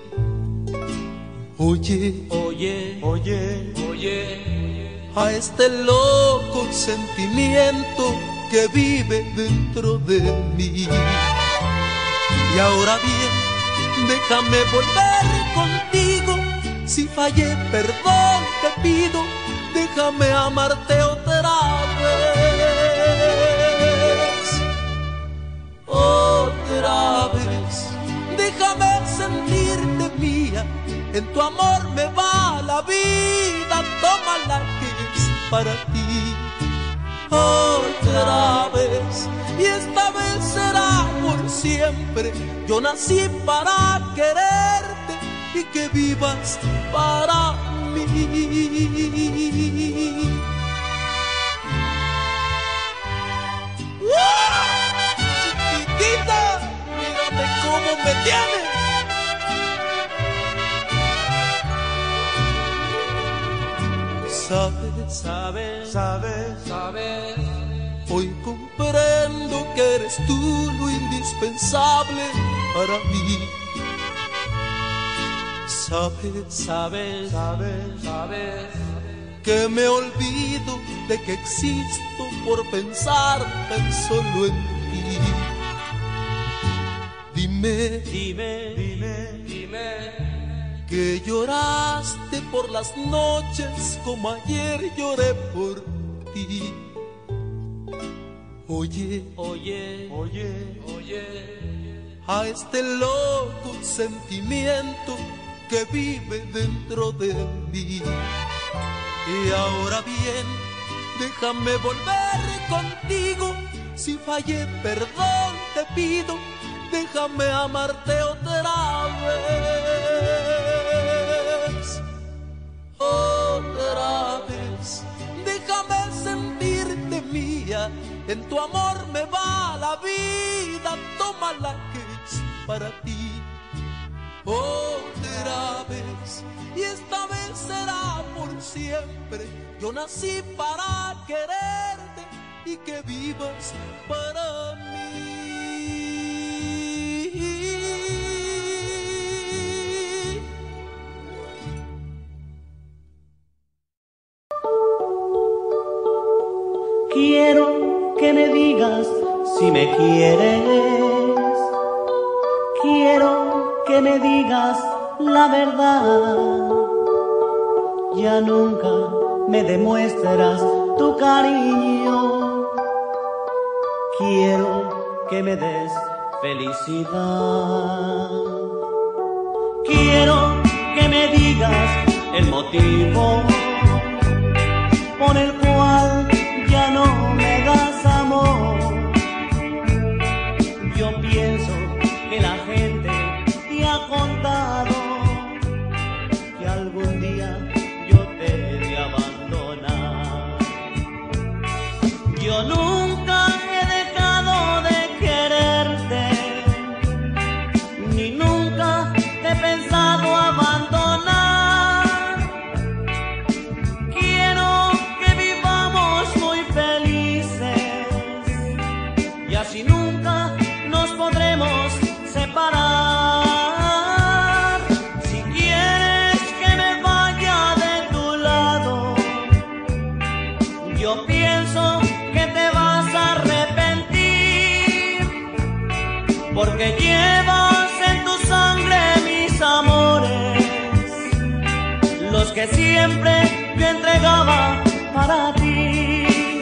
Oye, oye, oye, oye, a este loco sentimiento que vive dentro de mí. Y ahora bien, déjame volver contigo. Si fallé, perdón te pido, déjame amarte otra vez. Otra vez, déjame sentirte mía, en tu amor me va la vida, tómala que es para ti. Otra vez, y esta vez será por siempre, yo nací para quererte y que vivas para mí. Chiquitita, mírame cómo me tienes. Sabes, sabes, sabes, sabes, hoy comprendo que eres tú lo indispensable para mí. Sabes, sabes, sabes, sabes, que me olvido de que existo por pensar tan solo en ti. Dime, dime, dime, dime, que lloraste por las noches como ayer lloré por ti. Oye, oye, oye, oye, a este loco sentimiento que vive dentro de mí. Y ahora bien, déjame volver contigo. Si fallé, perdón te pido, déjame amarte otra vez, otra vez. Déjame sentirte mía, en tu amor me va la vida, tómala que es para ti. Otra vez, y esta vez será por siempre. Yo nací para quererte y que vivas para mí. Quiero que me digas si me quieres. Quiero que me digas la verdad. Ya nunca me demuestras tu cariño. Quiero que me des felicidad. Quiero que me digas el motivo por el cual ya no me das amor. Yo pienso que la gente te ha contado que algún día yo te he de abandonar. Yo nunca he dejado de quererte, ni nunca te he pensado abandonar. Quiero que vivamos muy felices y así nunca nos podremos separar. Si quieres que me vaya de tu lado, yo pienso que te vas a arrepentir, porque llevas en tu sangre mis amores, los que siempre yo entregaba para ti.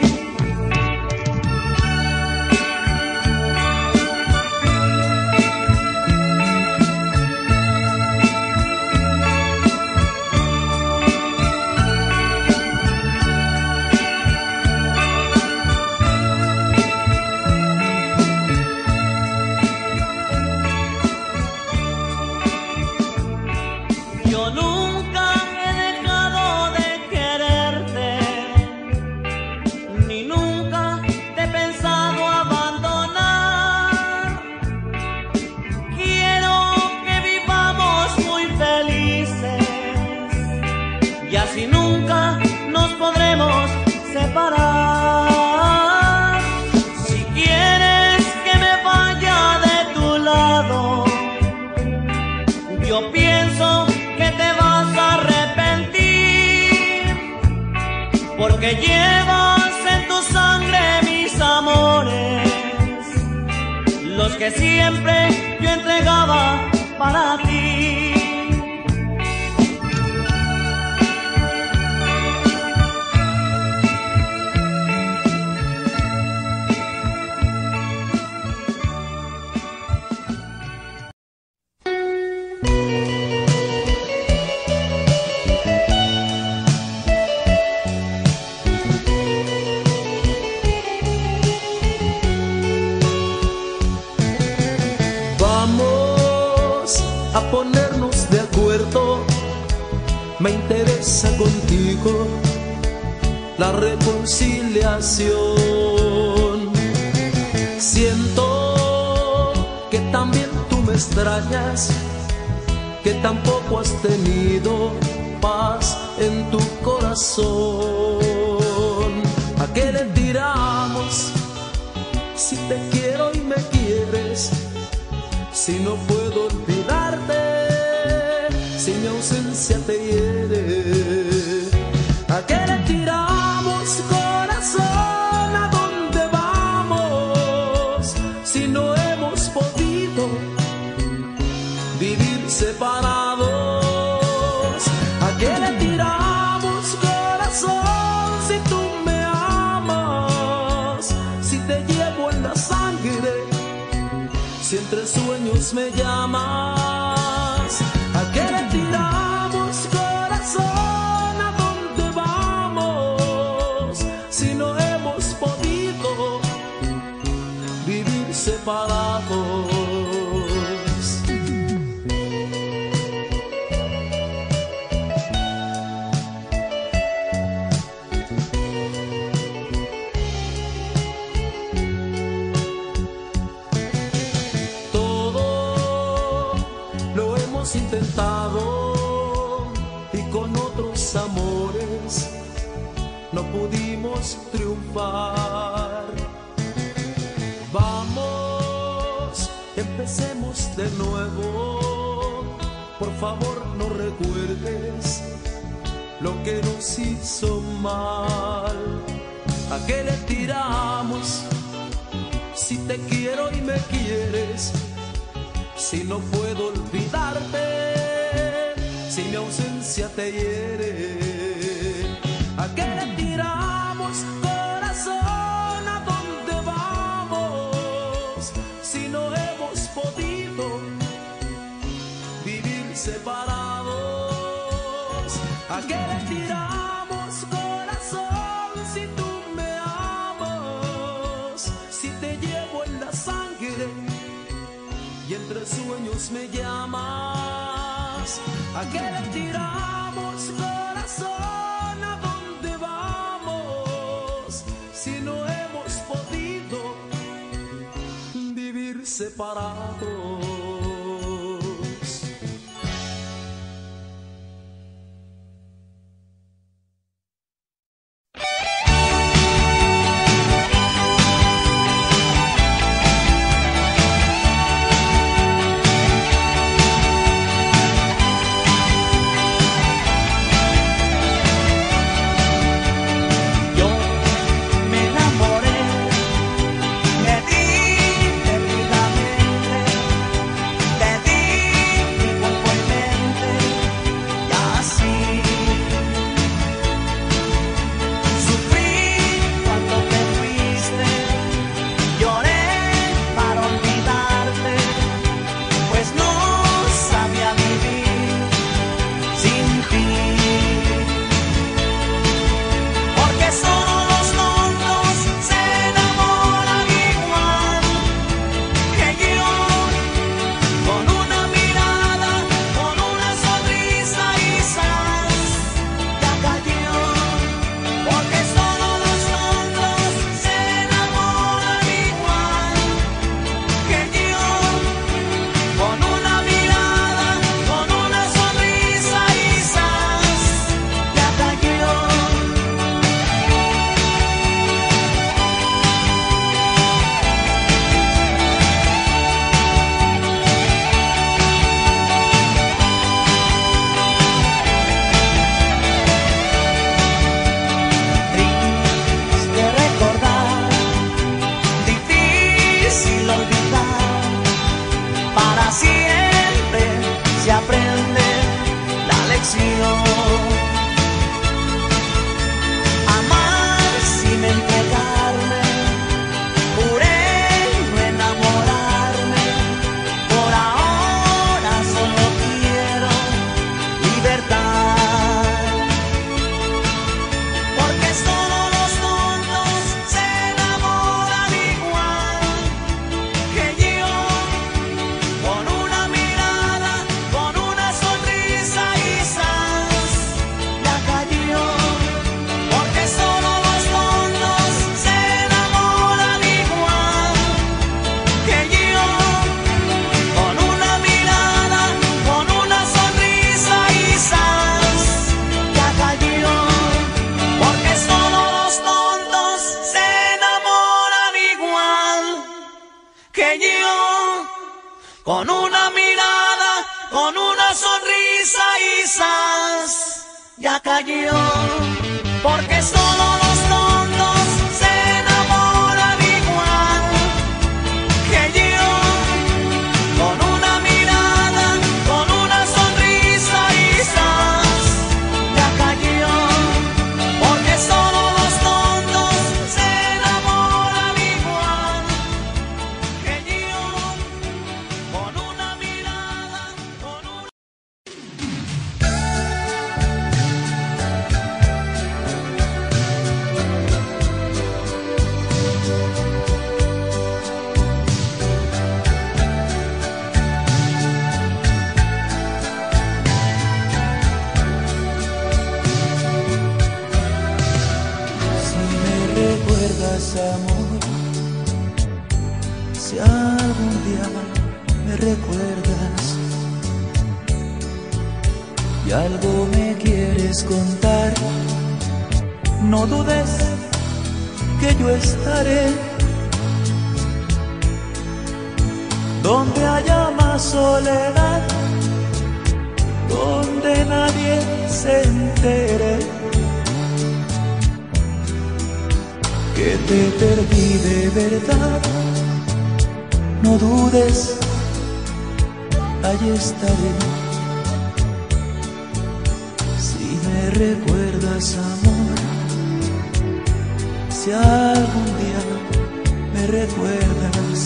Yo nunca he dejado de quererte, ni nunca te he pensado abandonar. Quiero que vivamos muy felices y así nunca nos podremos separar. Si quieres que me vaya de tu lado, yo pienso que te vas a arrepentir, porque llevas en tu sangre mis amores, los que siempre yo entregaba para ti. A ponernos de acuerdo, me interesa contigo la reconciliación. Siento que también tú me extrañas, que tampoco has tenido paz en tu corazón. ¿A qué le tiramos si te quiero y me quieres? Si no puedo olvidarte, si mi ausencia te hiere. ¿A qué le tiramos, corazón? ¿A dónde vamos? Si no hemos podido vivir separados. ¿A qué le tiramos, corazón? Si tú me amas, si te llevo en la sangre, si entre sueños me llamas. ¿A qué le tiramos, corazón? ¿A dónde vamos? Si no hemos podido vivir separados. hemos intentado y con otros amores no pudimos triunfar. Vamos, empecemos de nuevo. Por favor, no recuerdes lo que nos hizo mal. ¿A qué le tiramos si te quiero y me quieres? Si no puedo olvidarte, si mi ausencia te hiere. ¿A qué le tiramos, corazón? ¿A dónde vamos? Si no hemos podido vivir separados. ¿A qué le tiramos, corazón? Si tú me amas, si te llevo en la sangre y entre sueños me llamas. ¿A qué le tiramos, corazón? ¿A dónde vamos? Si no hemos podido vivir separados. Con una mirada, con una sonrisa y zas, ya cayó, porque solo los tontos se enamoran igual que yo. Con una mirada, con una sonrisa y zas, ya cayó, porque solo los tontos se enamoran igual que yo. Con una mirada, con una... y algo me quieres contar, no dudes que yo estaré donde haya más soledad, donde nadie se entere que te perdí de verdad. No dudes, allí estaré. Si me recuerdas, amor, si algún día me recuerdas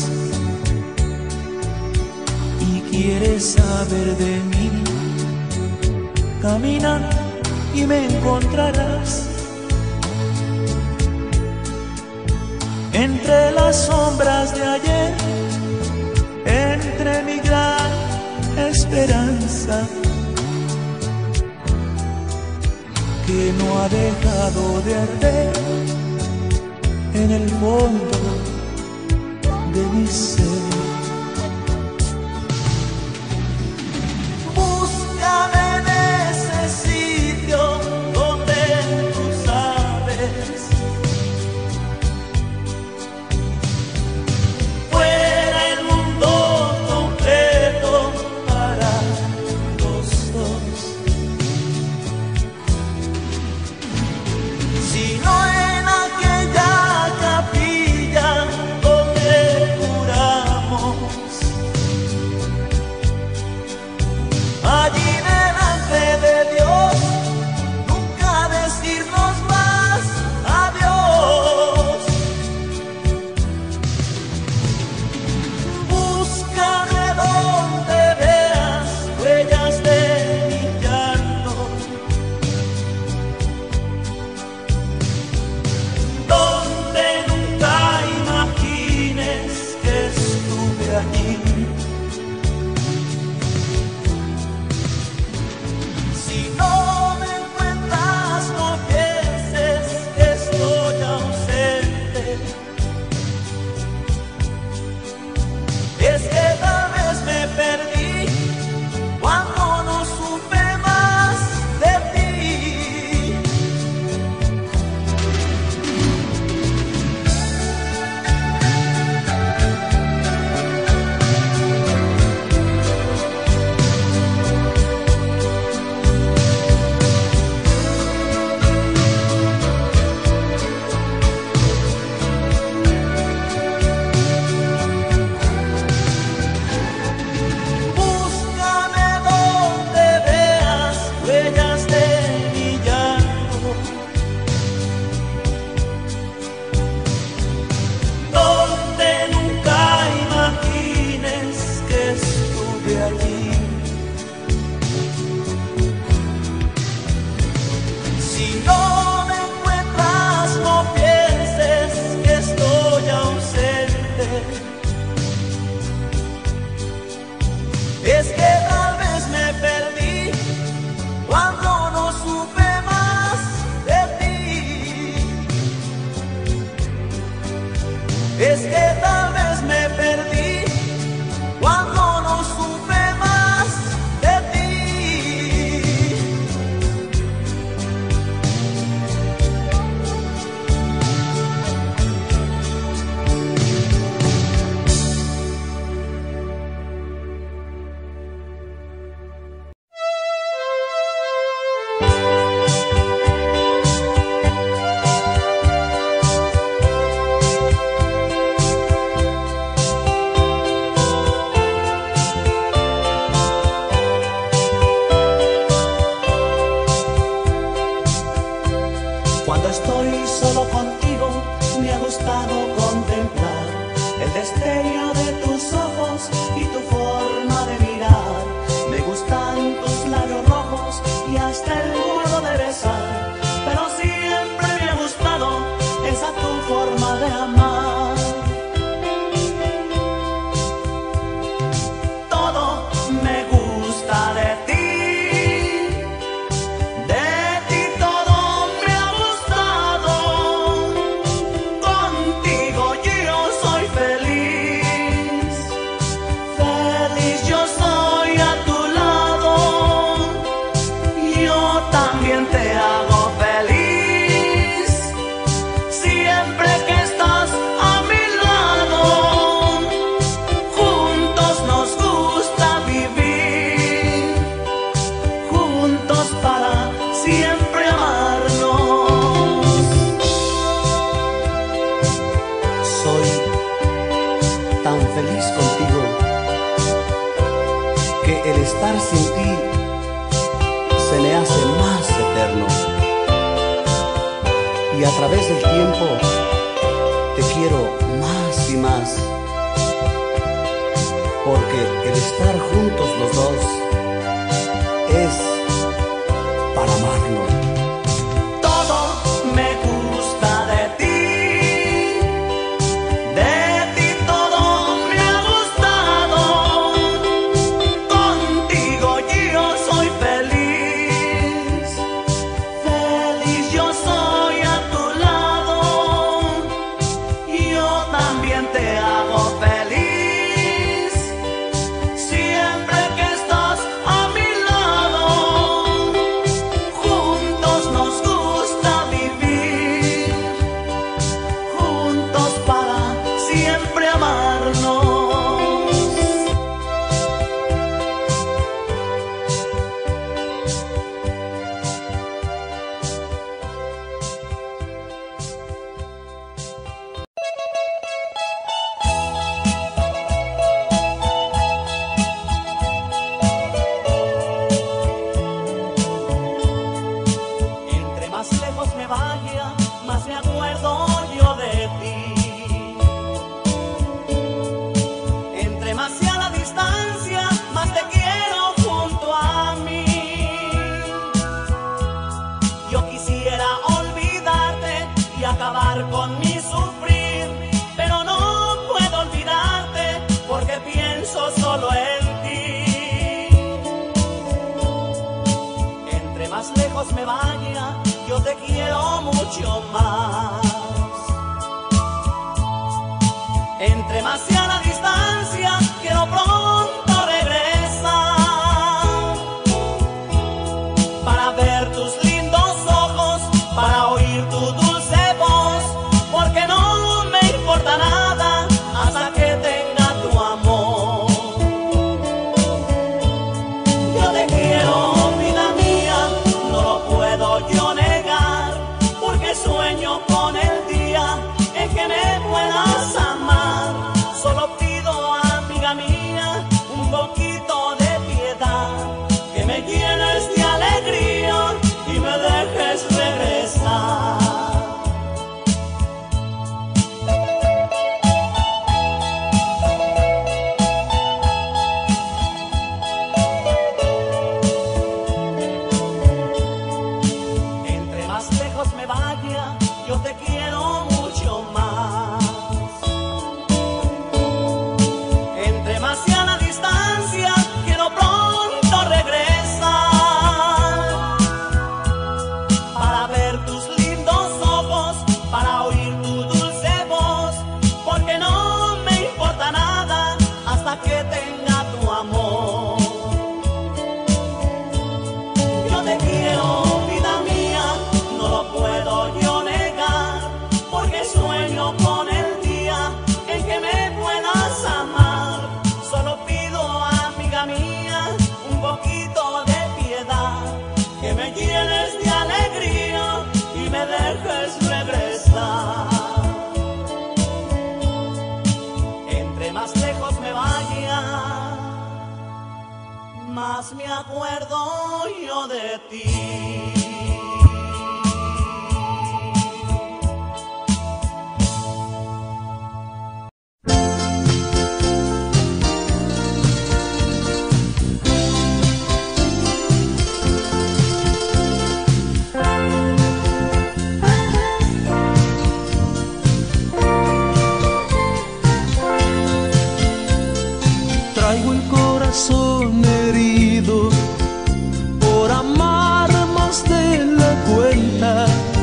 y quieres saber de mí, camina y me encontrarás entre las sombras de ayer, entre mi gran esperanza que no ha dejado de arder en el fondo de mi ser. Búscame en ese sitio donde tú sabes, fuera el mundo completo para los dos. Si no en aquella capilla donde juramos, allí delante de Dios, nunca decirnos más adiós. Búscame donde veas huellas de mi llanto, donde nunca imagines que estuve allí. Si no me encuentras, no pienses que estoy ausente. Es que tal vez me perdí cuando no supe más de ti. Búscame donde veas huellas de mi llanto, donde nunca imagines que estuve allí. Si no me encuentras, no pienses que estoy ausente. Es que tal vez me perdí cuando no supe más de ti. Es que tal vez me perdí cuando no supe más de ti. Cuando estoy solo contigo, me ha gustado contemplar el destello de tus ojos y tu forma de mirar. Me gustan tus labios rojos y hasta el modo de besar, pero siempre me ha gustado esa tu forma de amar. Todo me gusta de ti. De ti todo me ha gustado. a través del tiempo te quiero más y más, porque el estar juntos los dos es para amarnos. Todo me gusta de ti, de ti todo me ha gustado. Contigo yo soy feliz, feliz yo soy a tu lado. Yo también te hago feliz, siempre que estás a mi lado. Juntos nos gusta vivir, juntos para siempre amarnos. Entre más lejos me vaya, más me acuerdo yo de ti. Entre más sea la distancia, más te quiero junto a mí. Yo quisiera olvidarte y acabar con mi sufrir, pero no puedo olvidarte porque pienso solo en ti. Entre más lejos me vaya, yo te quiero mucho más. Entre más sea la distancia, quiero pronto regresar para ver tus lindos ojos, para oír tu dulce voz, porque no me importa nada hasta que tenga tu amor. Yo te quiero, vida mía, no lo puedo yo negar, porque sueño con el día en que me puedas amar. Solo pido, amiga mía, un poquito de piedad, que me llenes de alegría y me dejes regresar. Entre más lejos me vaya, yo te quiero mucho más. Entre más sea la distancia, quiero pronto regresar para ver tus lindos ojos, para oír tu dulce voz, porque no me importa nada hasta que tenga tu amor. Yo te quiero, vida mía, no lo puedo yo negar, porque sueño con el día en que me puedas amar. Solo pido, amiga mía, un poquito de piedad, que me llenes de alegría y me dejes regresar. Entre más lejos me vaya, más me acuerdo yo de ti. Traigo el corazón herido por amar más de la cuenta.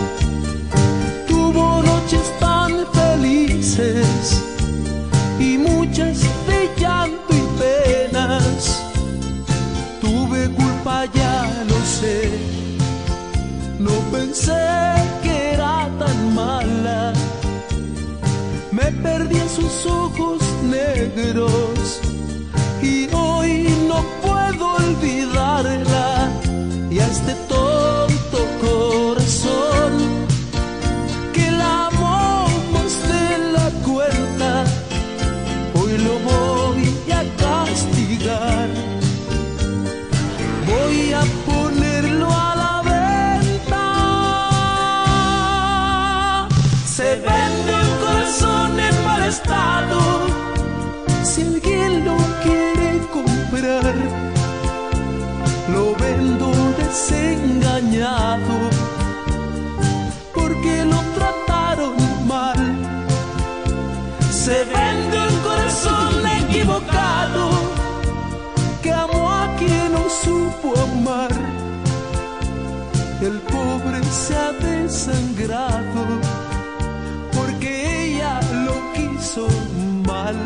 Tuvo noches tan felices y muchas de llanto y penas. Tuve culpa, ya lo sé, no pensé que era tan mala. Me perdí en sus ojos negros y hoy no puedo olvidarla. Y a este tonto corazón que la amó más de la cuenta, hoy lo voy a castigar. Voy a ponerlo a la venta lo vendo desengañado, porque lo trataron mal. Se vende un corazón equivocado, que amó a quien no supo amar. El pobre se ha desangrado, porque ella lo quiso mal.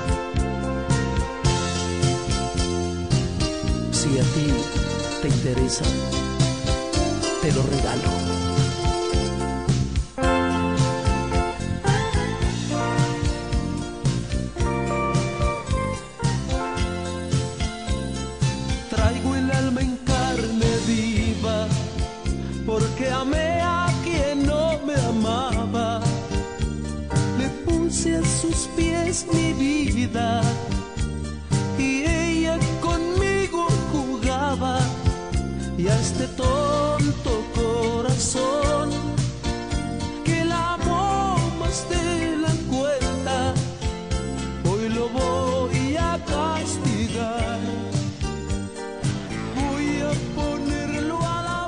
Si a ti te interesa, te lo regalo. Traigo el alma en carne viva, porque amé a quien no me amaba. Le puse a sus pies mi vida y ella conmigo jugaba. Y a este tonto corazón que la amó más de la cuenta, hoy lo voy a castigar. Voy a ponerlo a la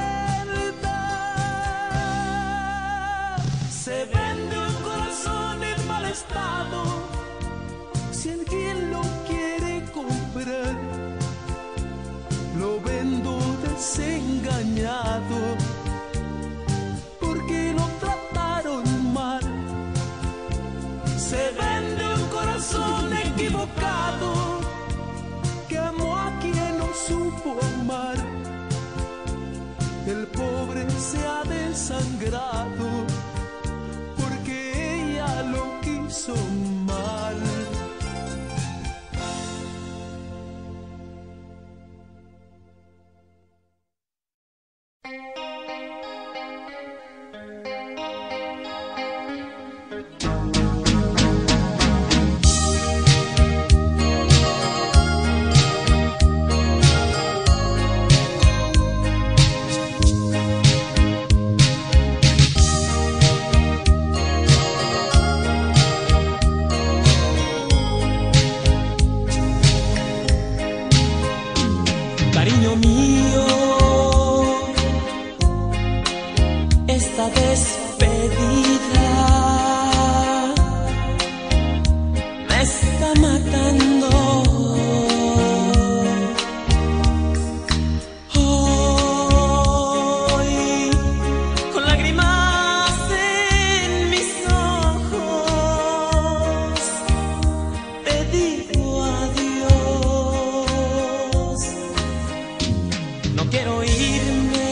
verdad. Se vende un corazón en mal estado, si alguien lo quiere comprar, lo vendo desengañado, porque lo trataron mal. Se vende un corazón equivocado, que amó a quien no supo amar. El pobre se ha desangrado, porque ella lo quiso mal. Cariño mío, esta despedida me está matando. Hoy, con lágrimas en mis ojos, te digo adiós. No quiero irme,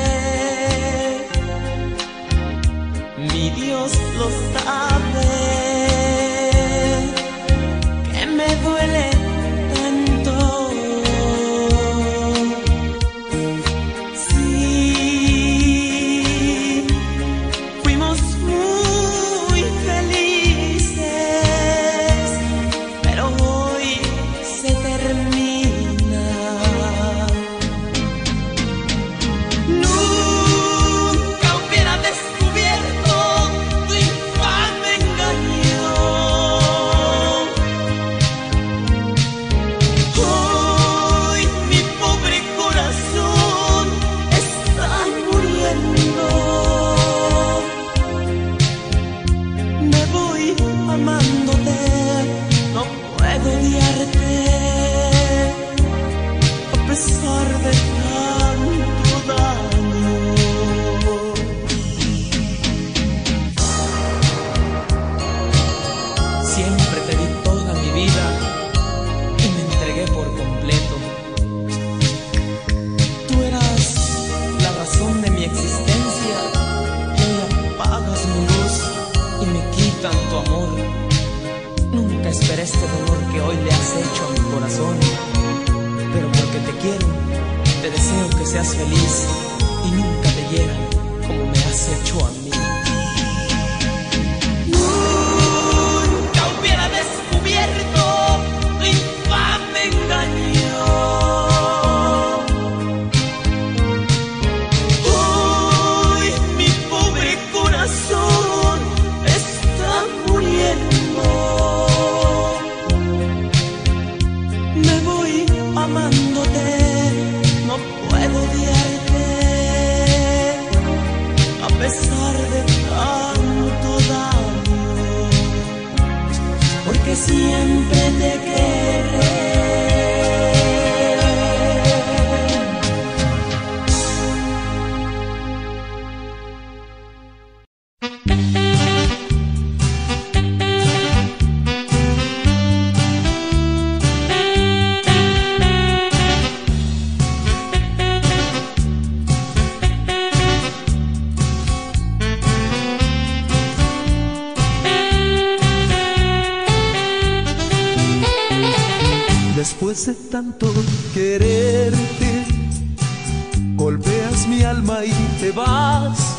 mi Dios lo sabe, que me duele tanto. Sí, fuimos muy felices, pero hoy se termina. Nunca hubiera descubierto tu infame engaño. Hoy mi pobre corazón está muriendo. Me voy amándote, no puedo odiarte, a pesar de tanto daño. Siempre te di toda mi vida y me entregué por completo. Tú eras la razón de mi existencia y hoy apagas mi luz y me quitan tu amor. Nunca esperé este dolor que hoy le has hecho a mi corazón, pero porque te quiero, te deseo que seas feliz y nunca te hieran como me has hecho a mí. Nunca hubiera descubierto tu infame engaño. Hoy mi pobre corazón está muriendo. Me voy amándote, Después de tanto quererte, golpeas mi alma y te vas,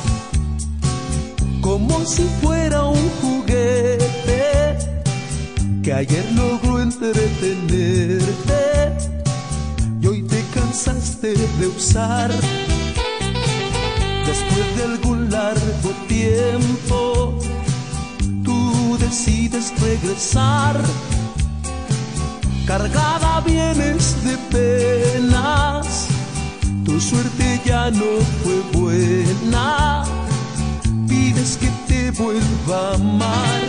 como si fuera un juguete que ayer logró entretenerte y hoy te cansaste de usar. Después de algún largo tiempo, tú decides regresar. Cargada vienes de penas, tu suerte ya no fue buena. Pides que te vuelva a amar.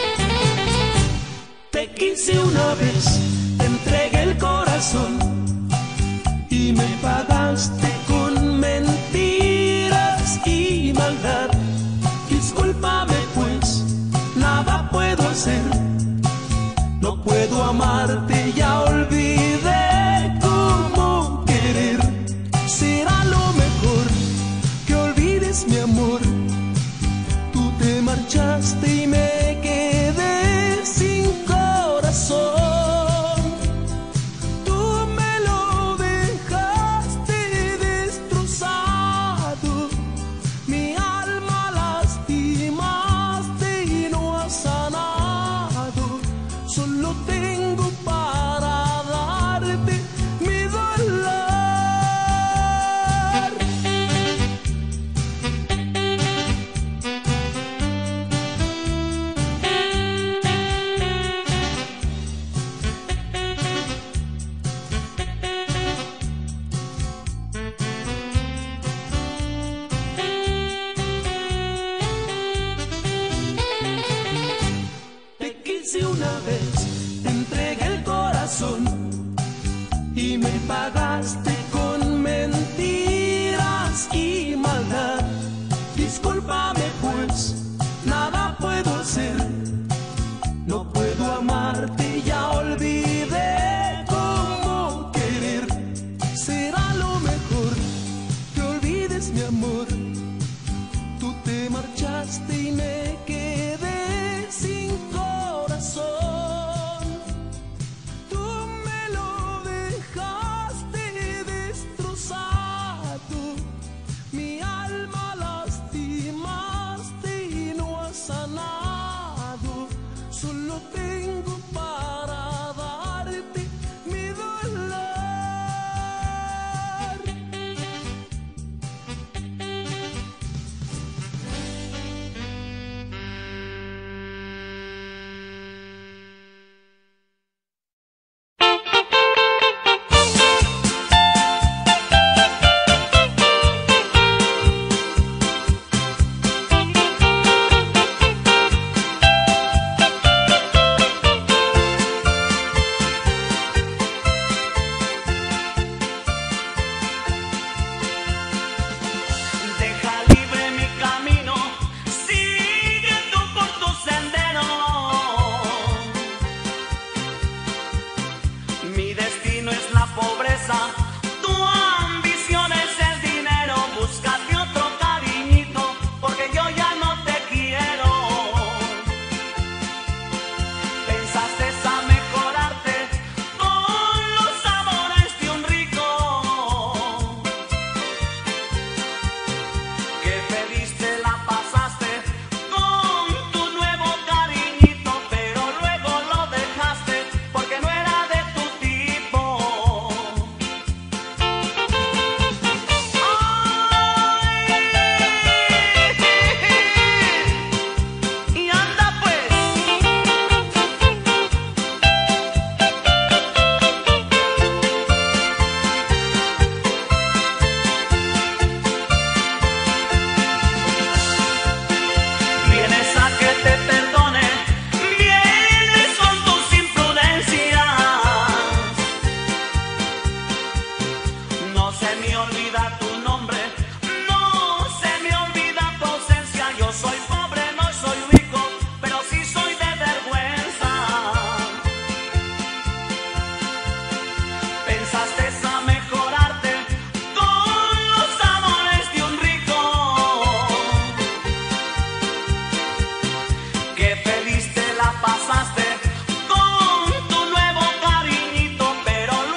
Te quise una vez, te entregué el corazón y me pagaste con mentiras y maldad. Discúlpame pues, nada puedo hacer. No puedo amarte, ya olvidé cómo querer. Será lo mejor que olvides mi amor. Tú te marchaste y me quedé sin corazón. Tú me lo dejaste destrozado. Mi alma lastimaste y no has sanado. Solo tengo para darte mi dolor. Te quise una vez, te entregué el corazón y me pagaste con mentiras y maldad. Discúlpame pues, nada puedo hacer. No puedo amarte, ya olvidé cómo querer. Será lo mejor que olvides mi amor. Tú te marchaste y me quedé sin corazón. Tú me lo dejaste destrozado. Mi alma lastimaste y no has sanado. Solo tengo para darte mi dolor. Deja libre mi camino, siguiendo por tu sendero. Mi destino es la pobreza, tu ambición es el dinero. Búscate otro cariñito, porque yo ya no te quiero. Pensaste a mejorarte con los sabores de un rico. Que feliz te la pasaste con tu nuevo cariñito, pero luego lo dejaste porque no era de tu tipo. Ay, y anda pues. Vienes a que te perdone, vienes con tus imprudencias. No se me olvida tu nombre, no se me olvida tu ausencia. Yo soy pobre, no soy rico, pero sí soy de vergüenza. Pensaste a mejorarte con los sabores de un rico. Que feliz te la pasaste con tu nuevo cariñito, pero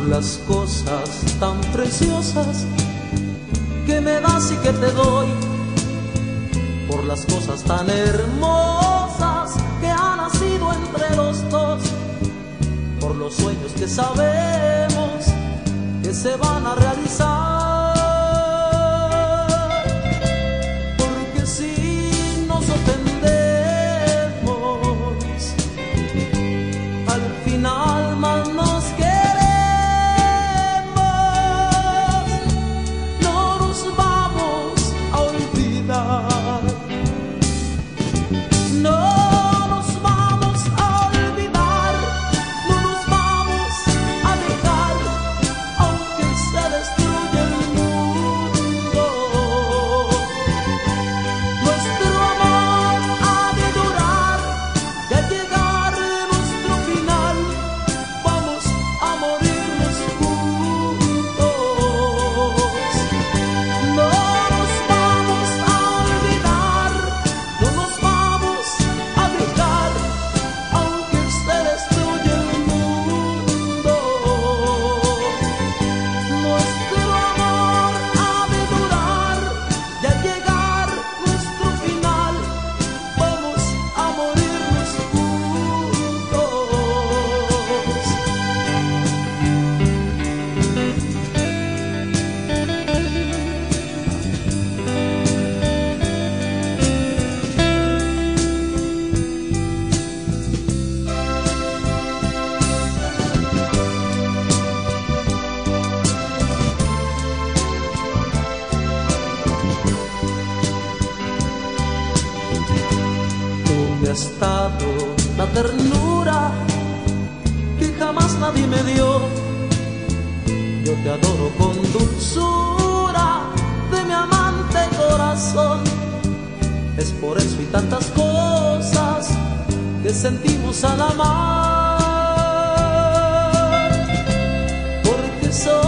las cosas tan preciosas que me das y que te doy, por las cosas tan hermosas que han nacido entre los dos, por los sueños que sabemos que se van a realizar, porque si nos ofendemos, al final más nos queremos. No nos vamos a olvidar, no nos vamos a olvidar, no nos vamos a dejar, aunque se destruya el mundo. Nuestro amor ha de durar y al llegar nuestro final vamos a morirnos juntos. No nos vamos a olvidar, no nos vamos a dejar, aunque se destruya el mundo. Nuestro amor ha de durar y al llegar nuestro final vamos a morirnos juntos. Tú me has dado la ternura que jamás nadie me dio. Yo te adoro con dulzura de mi amante corazón. Es por eso y tantas cosas que sentimos al amar, porque soy